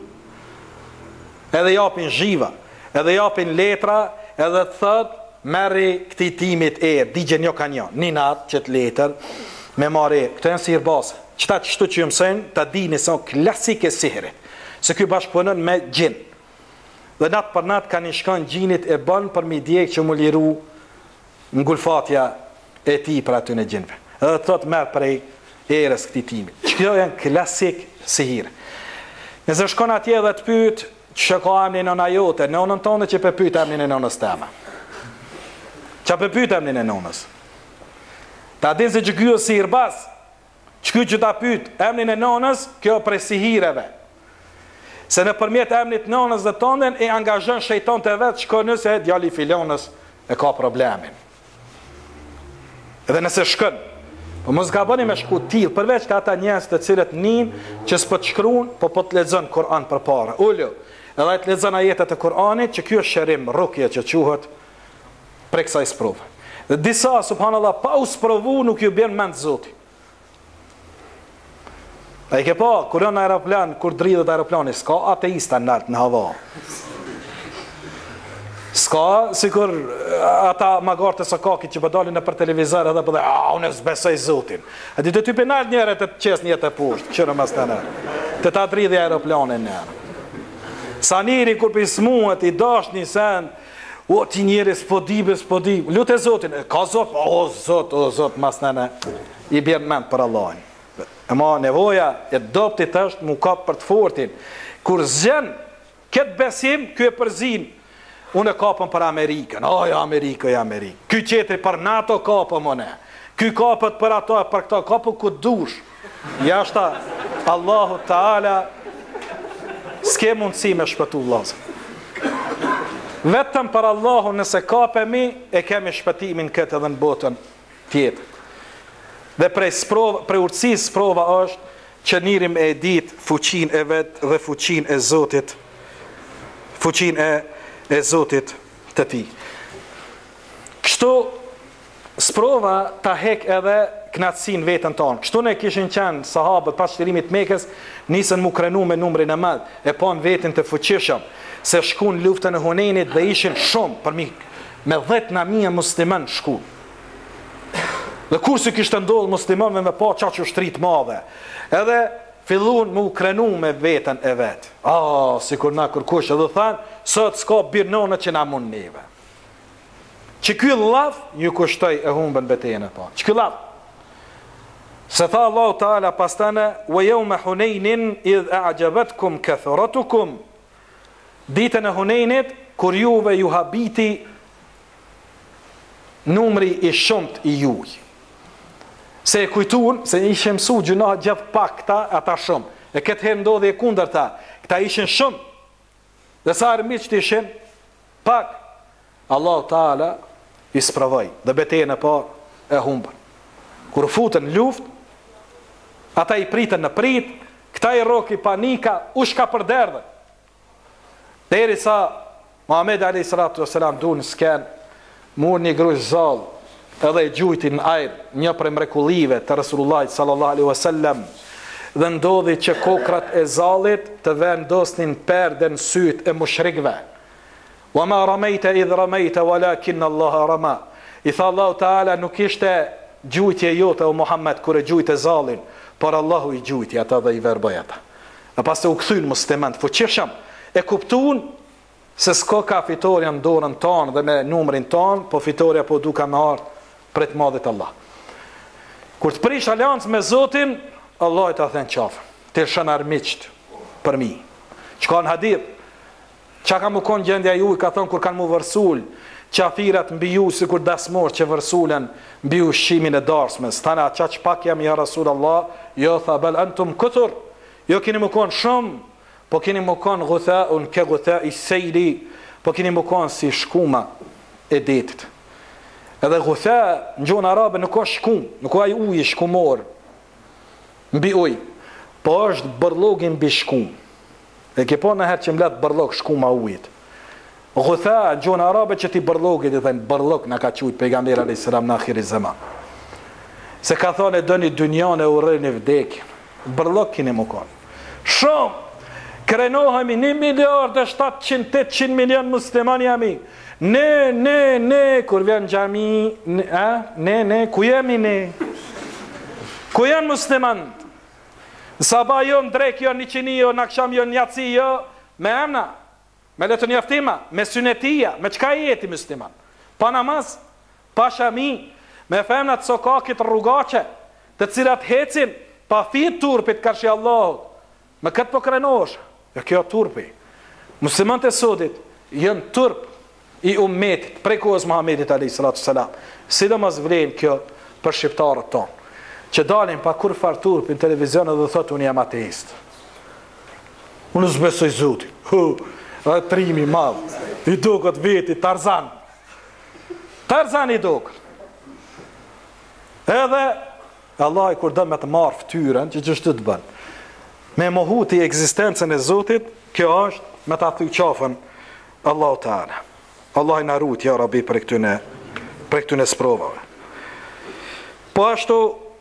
Edhe japin zhiva, edhe japin letra, edhe thot merri këtij timit digjen jo kanë jo. Një natë që të letër me marrë. Këto janë sihirbase. Çta çështu që ju mësojnë, ta dini se janë klasike sihirit. Se ky bashkëpunon me gjin. Dhe natë për natë kanë shkon gjinit e bën për mi djeg që mu liru ngulfatja e ti për aty në gjinve. Edhe thot merr prej erës këtij timi. Kjo janë klasik sihir. Nëse shkon atje dhe të pyet çka ka emrin e nëna jote, nonën tonë që pe pyet emrin e nonës teme. Çka pe pyet emrin e nonës? Ta din se që ky është sihirbaz. Çka që ta pyet emrin e nonës, kjo prej sihireve. Se në përmjet emnit nonës dhe tonen e angazhon shejton të vetë shko nëse djali filonës e ka problemin. Edhe nëse shkën, po mos gaboni me shku t'il, përveç ka ata njerëz të cilët nin që s'po të shkruan, po të lexon Kur'an përpara. Ullu, edhe të lexon ajetet e Kur'anit, që ky është shërim, rukje që quhet prej kësaj sprove. Dhe disa subhanallahu pa u sprovu nuk ju bën mend Zoti. A i ke pa, kur në aeroplan, kur dridhet aeroplani, s'ka ateista nalt në hava. S'ka, sikur ata magartë e sakakit që përdalin në për televizor edhe përdhe, unë e zbesoj Zotin. A di të ty penalt njerët të qes njët e pusht, këshërë mas të në, të ta dridhi aeroplanin njerë. Sa njëri kur për i smuhet, i dash një sen, o ti njeri s'po di, lutë e Zotin, ka Zot, o Zot, mas të në, i bjerë mend për Allahin. Ma nevoja e doptit është mu kap për të fortin. Kur zën këtë besim, ky e përzin. Unë e kapëm për Amerikën. Amerikë. Ky qetri për NATO kapëm one. Ky kapët për ato e për këto. Kapëm ku dush. Jashta Allahu Taala s'ke mundësi me shpëtu vllazë. Vetëm për Allahun nëse kapemi e kemi shpëtimin këtë edhe në botën tjetër. Dhe prej urtësisë sprova është që njëri e ditë fuqin e vetë dhe fuqin e Zotit, fuqin e Zotit të tij. Kështu sprova ta hek edhe knatësin vetën tonë. Kështu ne kishin qenë sahabët pas shtirimit Mekës, nisën mu krenu me numrin e madh, e pan vetin të fuqishëm, se shkun luftën e Hunenit dhe ishin shumë, me 10.000 musliman shkun. Dhe kur si kishtë ndodhë muslimanve me pa qa që shtrit madhe. Edhe fillun mu krenu me vetën e vetë. Si kur na kërkush edhe thanë, sot s'ka birnone që na mund neve. Që ky laf, ju kushtoj e humbën betejën e pa. Që ky laf? Se tha Allahu Taala pastane, wa yawma Hunainin idh a'jabatkum kathratukum. Ditën e Hunenit, kur juve ju habiti numri i shumt i juj. Se e kujtuan, se ishe mësu gjuna gjithë pak ata shumë. E këtë herë ndodhi e kundër ta. Këta ishin shumë. Dhe sa armiqt ishin pak. Allahu Taala i sprovoi, dhe betejën e parë e humbën. Kur futën luft, ata i pritën në prit, këta i roki panika, u shka për derdhe. Deri sa Muhammed a.s. du në sken, mur një grush zall, edhe i gjujti në ajr, një prej mrekullive të Rasulullah sallallahu alaihi wasallam, dhe ndodhi që kokrat e zallit të vendosnin perden syt e mushrikve. Wa ma ramejte idh ramejte, walakin Allah rama. I tha Allahu Teala, nuk ishte gjujtje jote o Muhammed kur e gjujte zallin, por Allahu i gjujti ata dhe i verboj ata. Dhe pas të u kthyn muslimanët fuqishëm, e kuptuan se s'ka ka fitoria në dorën tonë dhe me numrin tonë, po fitoria po duka me ardhë për të madhit Allah. Kur të prish aliancë me Zotin, Allah i të thënë qafë, të shën armiqt për mi. Që ka në hadith, që ka mu konë gjendja ju, i ka thonë kur kanë mu vërsul, qafirat mbi ju si kur dasmor që vërsulen mbi ushqimin e darsmes. Tana, qa që pak jam ja Rasul Allah, jo tha bel antum këtur, jo kini mu konë shumë, po kini mu konë gutha, unë ke gutha i sejli, po kini mu konë si shkuma e detit. Edhe gutha, në gjuhën arabe nuk ka shkum, nuk ka uj i shkumor, mbi uj, po është bërlogin mbi shkum. E ke po në herë që mlet bërlog shkuma ujit. Gutha, në gjuhën arabe që ti bërlogit, i thënë bërlog në ka qujtë pejgamberi a.s. në akhiri zaman. Se ka thonë e dëni dynjan e urejnë e vdekin. Bërlog kini më konë. Shumë! Krenohemi 1 miliard e 700-800 milion musliman jami. Ne, kur vjen gjami, ku jemi ne? Ku janë musliman? Sabah jo, në drek jo, në qini jo, në aksham jo, në jaci jo, me emna, me letë njaftima, me synetia, me qka jeti musliman? Pa namaz, pa shami, me femnat sokakit rrugache, të cilat hecin, pa fit turpit kërshi Allahut, me këtë po krenosh, e kjo turpi. Musliman të sodit, jënë turp i ummetit, prej kohës Muhammedit a.s. Sidomos vlen kjo për shqiptarët tonë, që dalin pa kur far turp në televizion dhe thotë unë jam ateist. Unë zbesoj Zotin. Dhe trimi madhë, i duket veti Tarzan. Tarzan i duket. Edhe Allah i kur dë me të marë ftyren, që gjithë të bënë, me mohuti eksistencën e Zotit, kjo është me të thuj qafën Allahu Teala. Allah i narut, ja Rabi, për këtune sprovave. Po ashtu,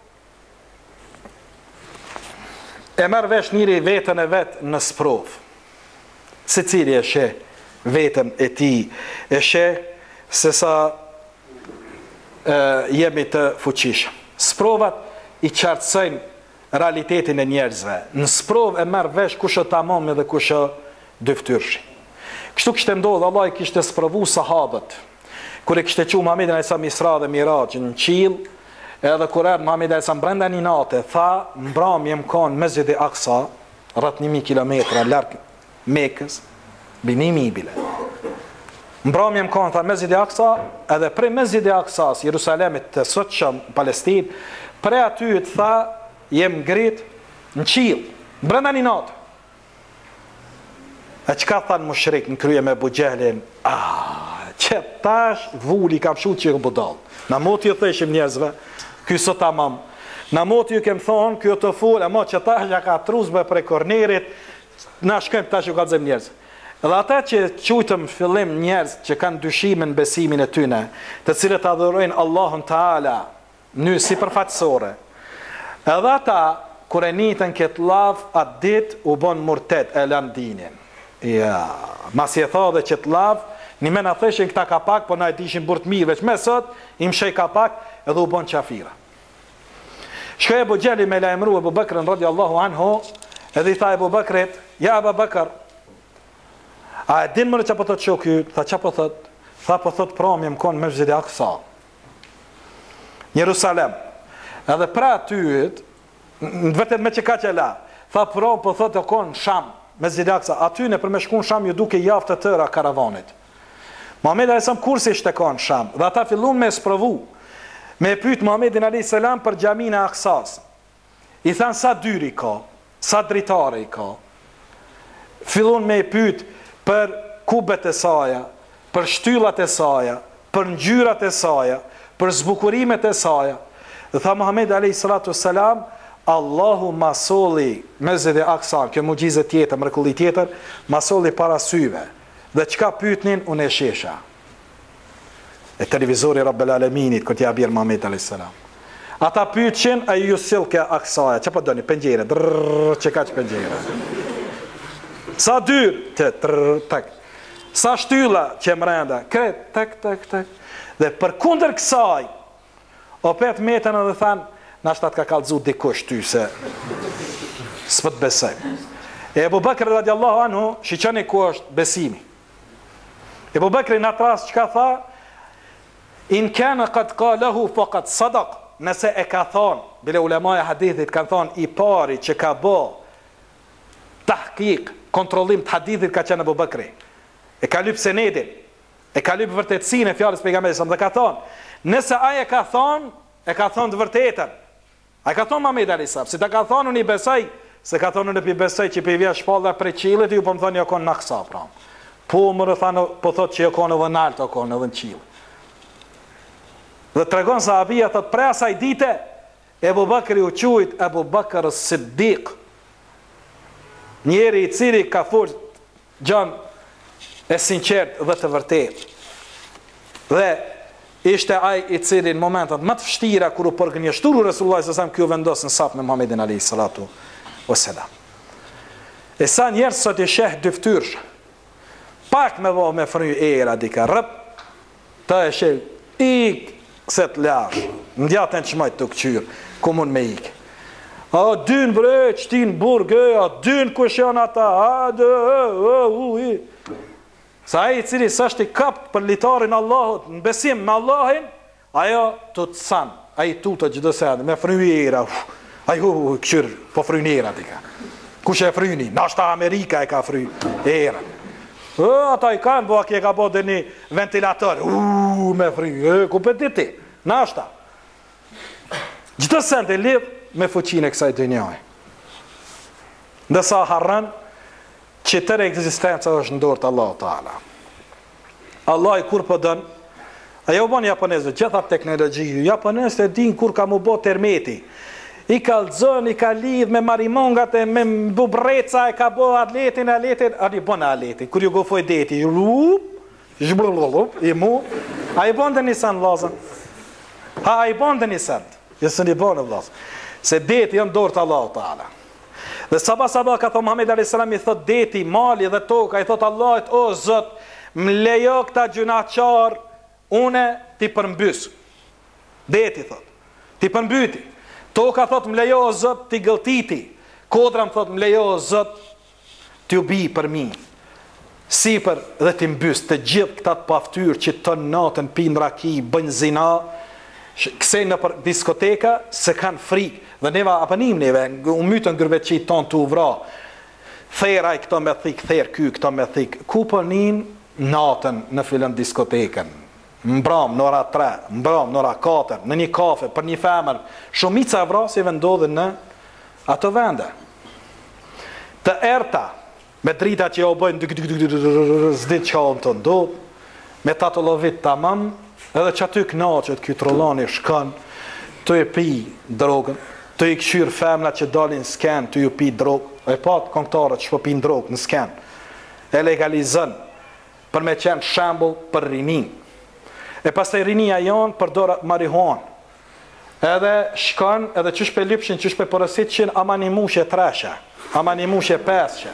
e merë vesh njëri vetën e vetë në sprov. Se cili e she vetën e ti, e she se sa jemi të fuqishëm. Sprovat i qartësojnë realitetin e njerëzve. Në sprov e merë vesh kushë tamami dhe kushë dyftyrshi. Kështu kështë ndodhë, Allah i kështë sprovu sahabët. Kër e kështë që Muhammedin a.s. Isra dhe Miraj në qilë, edhe kur erë Muhammed a.s. brenda një nate, tha, mbram jem kanë Mesjid e Aksa, rrët 1000 kilometra larkë Mekës, bi 1000 bile. Mbram jem kanë, tha, Mesjid e Aksa, edhe pre Mesjid e Aksas, Jerusalemit të sotëshëm, Palestin, pre aty të tha, jem ngrit në qilë, brenda një natë. E qka thanë mushrik në krye me Bugjelin? Që tash vulli kam shu që i budal. Në moti ju theshim njerëzve, ky sot tamam. Në moti ju kem thonë, kjo të full, e mo që tash ja ka truzbe prej kornerit, na shkojmë tash ju ka zem njerëz. Edhe ata që qujtëm fillim njerëz që kanë dyshimin besimin e tyne, të cilët adhurojnë Allahun Taala në si përfaqësore. Edhe ata, kur e nitën këtë lavë, atë dit u bon murtet e lanë dinin. Ja, mas i e tha dhe që të lavë, një mena theshin këta kapak, po na e dishin burt mirë, veç me sot, im shej kapak, edhe u bon qafira. Shkoj Ebu Gjeli me lajmëru Ebu Bekrin, radiallahu anhu, edhe i tha Ebu Bekrit, ja Ebu Bekr, a e din mërë që po thot shokju, tha që po thot, tha po thot pram jem konë me Mesjid e Aksa, Jerusalem, edhe pra tyët, në vetet me që ka që la, tha pram po thot e konë Sham, Mesjid e Aksa, aty në për me shkun Sham ju duke javë të tëra karavanit. Muhammed a.s. kursi ishte kanë Sham, dhe ata fillun me sprovu, me pyt Muhammedin a.s. për gjamin e Aksas. I thanë sa dyri ka, sa dritare i ka. Fillun me pyt për kubet e saja, për shtyllat e saja, për ngjyrat e saja, për zbukurimet e saja. Dhe tha Muhamedi alayhi salatu wassalam, Allahu masolli Mesjid e Aksa, kjo mucize tjetër, mrekulli tjetër, masolli para syve. Dhe çka pyetnin, unë e shesha. E televizori Rabbel Aleminit, këtë ja bjerë Muhamedi alayhi salam. Ata pyetçin, a ju sill ke Aksaja, çfarë po doni, pengjere, që ka pengjere. Sa dyr, tak. Sa shtylla që mrenda, kret, tak. Dhe për kundër kësaj, opet metën edhe thanë, nashtat ka kallëzu dikush ty se s'pët besoj. E Ebu Bekri radiallahu anhu, shiqoni ku është besimi. Ebu Bekri në atë rast çka tha, in kana qad qalahu faqad sadaq, nëse e ka thonë, bile ulemaja hadithit kanë thonë, i pari që ka bë tahqiq, kontrollim të hadithit ka qenë Ebu Bekri. E ka lyp senedin, e ka lyp vërtetësinë e fjalës pejgamberit sa dhe ka thonë, nëse ai e ka thonë të vërtetën. Ai ka thonë Muhamedi alayhis salam, si ta ka thonë unë i besoj, se ka thonë unë i besoj që pe vija shpalla prej qiellit, ju po më thonë jo kon naksa pra. Po më thanë, po thotë që jo kon edhe nalt, o kon edhe në qiell. Dhe tregon sahabia thotë prej asaj dite, Ebu Bekri u quajt Ebu Bekr as-Siddiq. Njeri i cili ka fort gjën e sinqert dhe të vërtet. Dhe ishte ai i cili në momentet më të vështira kur u përgënjeshturu Resulullah sallallahu alaihi wasallam kjo vendos në saf me Muhamedit alayhi salatu wassalam. E sa njerëz sot i sheh dyftyrsh, pak me fry era dika rrap, ta e sheh ik se të lash, ndjatën çmoj të këqyr, ku mund me ik. A dyn bre, qtin burg, a dyn kush janë ata, a dë, sa ai i cili s'është i kapt për litarin Allahut, në besim me Allahin, ajo të të san, ai tutë çdo sa me fryera. Ai këqyr, po frynera dika. Kush e fryni? Nashta Amerika e ka fry era. Ata i kanë, bo aki e ka bo dhe një ventilator, me fry, ku për ti, nashta. Gjithë send e lidh me fuqinë e kësaj dynjaj. Ndësa harran, që tërë ekzistenca është në dorë të Allah Ta'ala. Allah i kur për dënë, ajo bon japonezë, gjitha teknologji, japonezë e din kur ka mu bo termeti, i ka lëzën, i ka lidh me marimongat e me bubreca, e ka bo atletin, a i bon atletin, kur ju gofoj deti, i mu, a i bon dhe nisan lazën, a i bon dhe nisan, jesë një bon e lazën, se deti janë dorë të Allah Ta'ala. Dhe sabah ka thot Muhamedi alayhis salam i thot deti, mali dhe toka, i thot Allahit, o Zot, më lejo këta gjunaqar, une ti përmbys. Deti thot, ti përmbyti. Toka thot më lejo o Zot ti gëlltiti. Kodra më thot më lejo o Zot ti u bi për mi. Sipër dhe ti mbys të gjithë këta të paftyr që të natën pinë raki, bëjnë zina, kësej në për diskoteka se kanë frikë. Dhe neva apanim neve, u mytën gërveqit tonë të uvra. Thera i këto me thik, therë ky, këto me thik. Ku përnin natën në filën diskoteken? Mbram, në ora 3, mbram, në ora 4, në një kafe, për një femër. Shumica e vrasjeve ndodhin në ato vende. Të erta, me drita që ja u bëjnë zdit që haun të ndodh, me tatulovit të amam, edhe që aty knaqët, kjo trollani shkën, të e pi drogën, të i këshyrë femna që dalin sken, të ju pi drogë, e patë konktarët që po pi drogë në sken, e legalizën, për me qenë shembull për rinin. E pas të rinia janë për dora marihuan, edhe shkon, edhe qysh për lypshin, qysh për përësit qenë, ama një mushje 3, ama një mushje 5,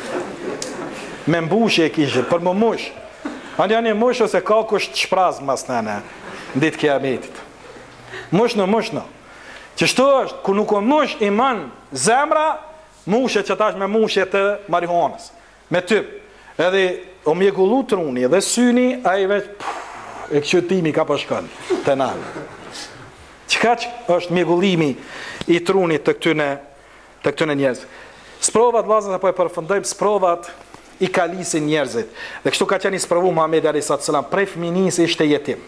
me mbushje e kishë, për më mush, anë një mush ose ka kush të shprazë mas nëne, në ditë kiametit. Mush në. Qështu është, ku nuk o mush i mën zemra, mushe që tash me mushe të marihuanës, me typ, edhe o mjegullu truni, edhe syni, a i veç, e kështimi ka përshkën, të nalë. Qëka që është mjegullimi i trunit të këtyne njerëzit? Sprovat, vazën, apo e përfëndojmë, sprovat i kalisin njerëzit. Dhe kështu ka qenë i sprovu Muhamedi alayhis salam, prej fëminis ishte jetim.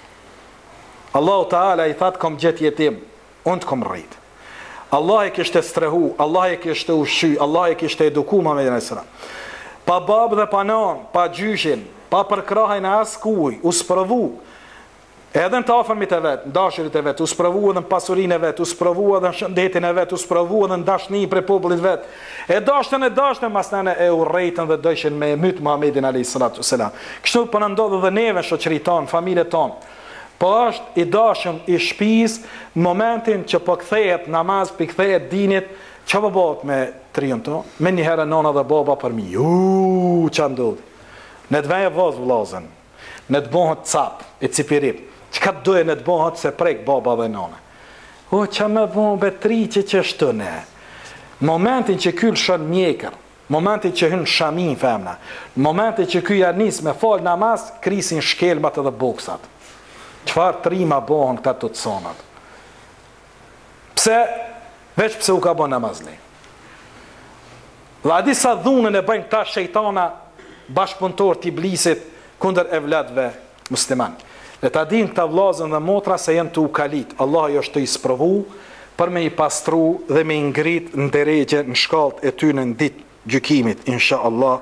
Allahu Ta'ala i thatë kom gjet jetim, unë të kom rrit. Allah e kishte strehu, Allah e kishte ushy, Allah e kishte eduku Muhamedi alayhis salam. Pa babë dhe pa nan, pa gjyshin, pa përkrahajn e as kuj, u sprovu, Edhe në të afërmit e vetë, në dashurit e vetë, u spravu edhe në pasurin e vetë, u spravu edhe në shëndetin e vetë, u spravu edhe në dashni për popullit vetë. E dashtën, mas nene e urrejtën dhe dëshin me mytë Muhammedin a.s. Kështu për në ndodhë dhe neve shoqëri tonë, familje tonë. Po është i dashëm i shpis në momentin që po kthehet namaz, po kthehet dinit, që po bëhet me triun to? Me një herë nona dhe baba për mi. Që ndodhi? Në të veje vëzë vlazën, në të bëhet cap, i cipirip. Qëka të dojë në të bëhet se prek baba dhe nona? Që me bëhet betri që shtë ne? Momentin që kyllë shën mjekër, momentin që hynë shamin femna, momentin që kyja nis me fal namaz, krisin shkelmat edhe boksat. Qëfar trima bëhen këta të të sonat? Pse? Veç pse u ka bën namazli. Dhe a di sa dhunën e bëjnë ta shejtana bashkëpunëtor të iblisit kundër evlatëve musliman. Dhe ta din këta vllazën dhe motra se janë të ukalit. Allah jo është të isprovu për me i pastru dhe me ngrit në deregje në shkallët e ty në ditë gjykimit, insha Allah,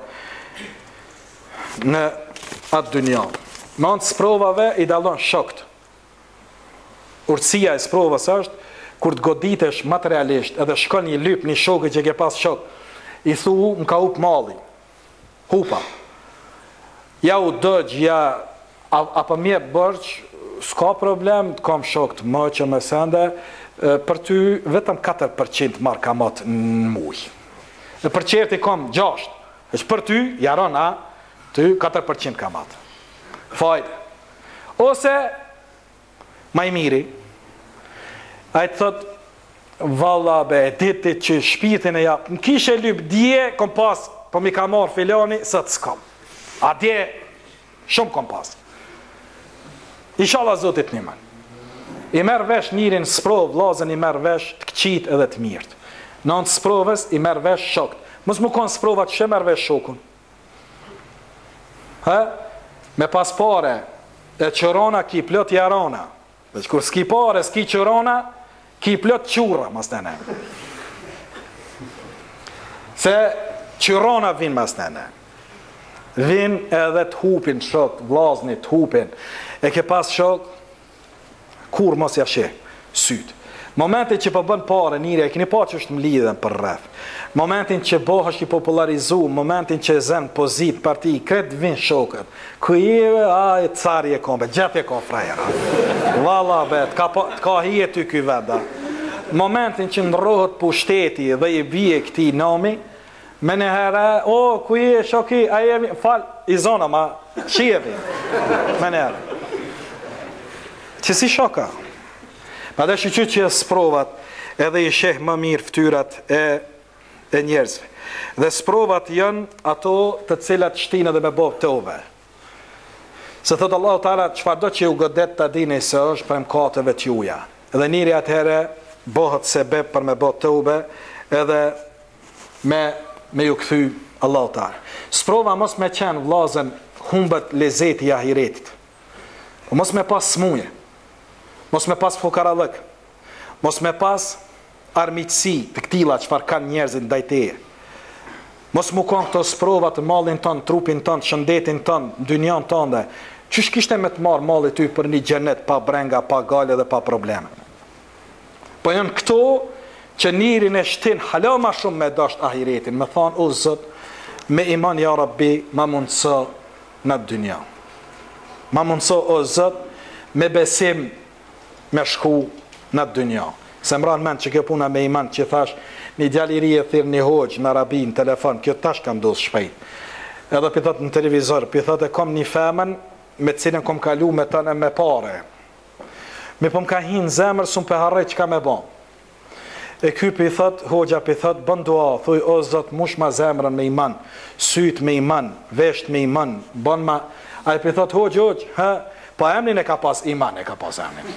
në atë dynja. Me anë të sprovave i dalon shokt. Urtësia e sprovës është kur të goditesh materialisht edhe shkon një lyp një shokë që ke pas shok, i thu më ka up malli, hupa, ja u dëgj, ja apo mje bërq, s'ka problem, të kam shok të më që më sende, për ty vetëm 4% marrë kamat në muj. E për qerti kam 6, është për ty, jaron a, ty 4% kamat. Fajde. Ose, ma i miri, a i të thot, valla be, ditit që shpitin e japë, në kishe lyp, dje, kom pas, po mi ka marrë filoni, së të s'kam. A dje, shumë kom pas. Inshallah Zotit një man. I merë vesh njërin sprov, lazën i merë vesh të këqit edhe të mirt. Në antë sprovës, i merë vesh shokt. Mos më konë sprovat që merë vesh shokun. Me pas pare, e qërona ki plot jarona. Dhe që kur s'ki pare, s'ki qërona, ki plot qura, mas të ne. Se qërona vinë mas të ne. Vinë edhe të hupin shok, vlazni të hupin. E ke pas shok, kur mos jashe, sytë. Momentin që po bën pare njëri, e keni pa që është më lidhen për rreth. Momentin që bëhesh i popularizu, momentin që zën pozit, parti, kretë vinë shokët. Këjive, a e cari e kombe, gjepje ko frajera. Valla bet, ka hije ty këj veda. Momentin që ndrohet pushteti dhe i bje këti nami, me në herë, o, këje, shoki, a jemi, fal, i zona, ma, qievi, me në herë. Që si shoka? Pa dhe shqyqy që e sprovat edhe i sheh më mirë ftyrat e njerëzve. Dhe sprovat janë ato të cilat shtinë dhe me bovë të uve. Se thëtë Allahu Ta'ala, qëfar do që ju godet të dini se është për mkatëve të juja. Edhe njëri atëhere bohët sebeb për me bovë të uve edhe me ju këthy Allahu Ta'ala. Sprova mos me qenë vlazen humbët lezeti i ahiretit. Mos me pas smuje. Mos me pas fukarallëk, mos me pas armiqësi të këtila çfarë kanë njerëzit ndaj teje. Mos mu kanë këto sprova të mallin tënd, trupin tënd, shëndetin tënd, dynjan tënde. Çish kishte me të marr malli ty për një xhenet pa brenga, pa gale dhe pa probleme. Po janë këto që njërin e shtin hala ma shumë me dasht ahiretin, me thonë, o Zot, me iman ja Rabbi, ma mundëso në dynja. Ma mundëso, o Zot, me besim me shku në dynja. Se mran men që kjo puna me iman që thash, një djaliri e thirë një hoqë në Arabi në telefon, kjo tash kam dosë shpejt. Edhe pëthot në televizor, pëthot e kom një femen me cilën kom kalu me tënë me pare. Me po më ka hinë zemër, së më pëharrej që ka me bon. E ky pëthot, hoqja pëthot, bën dua, thuj, o Zot, mush ma zemrën me iman, syt me iman, vesht me iman, bën ma... A i pëthot, hoqë, po emnin e ka pas iman, e ka pas emnin.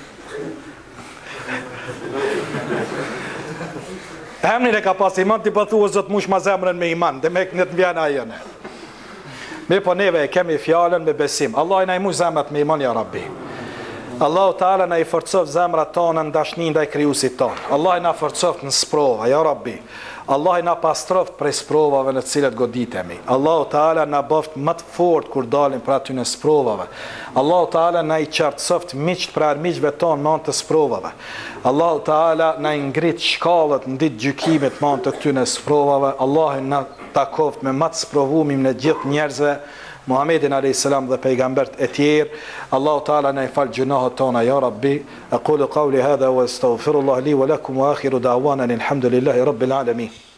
Emnin e ka pas iman, ti po thua Zot mush ma zemrën me iman, dhe me kënët mbjena a jëne. Me po neve e kemi fjallën me besim. Allah i na i mush zemrët me iman, ja Rabbi. Allahu Teala na I forcoft zemrat tona në dashni ndaj krijuesit ton. Allah na forcoft në sprova, ja Rabbi. Allah na pastroft prej sprovave në të cilat goditemi. Allahu Teala na bëft më të fortë kur dalim për aty në sprovave. Allahu Teala na I qartësoft miqt për armiqve ton në anë të sprovave. Allahu Teala na I ngrit shkallët në ditë gjykimit në anë të këtyre sprovave. Allahu na takoft me më të sprovumim në gjithë njerëzve. Muhammedin a.s. dhe pejgambert e tjerë. Allahu Ta'ala na I fal gjunahet tona, ja Rabbi. Aqulu qawli hadha wa astaghfirullah li wa lakum wa akhiru da'wana alhamdulillahi rabbil alamin.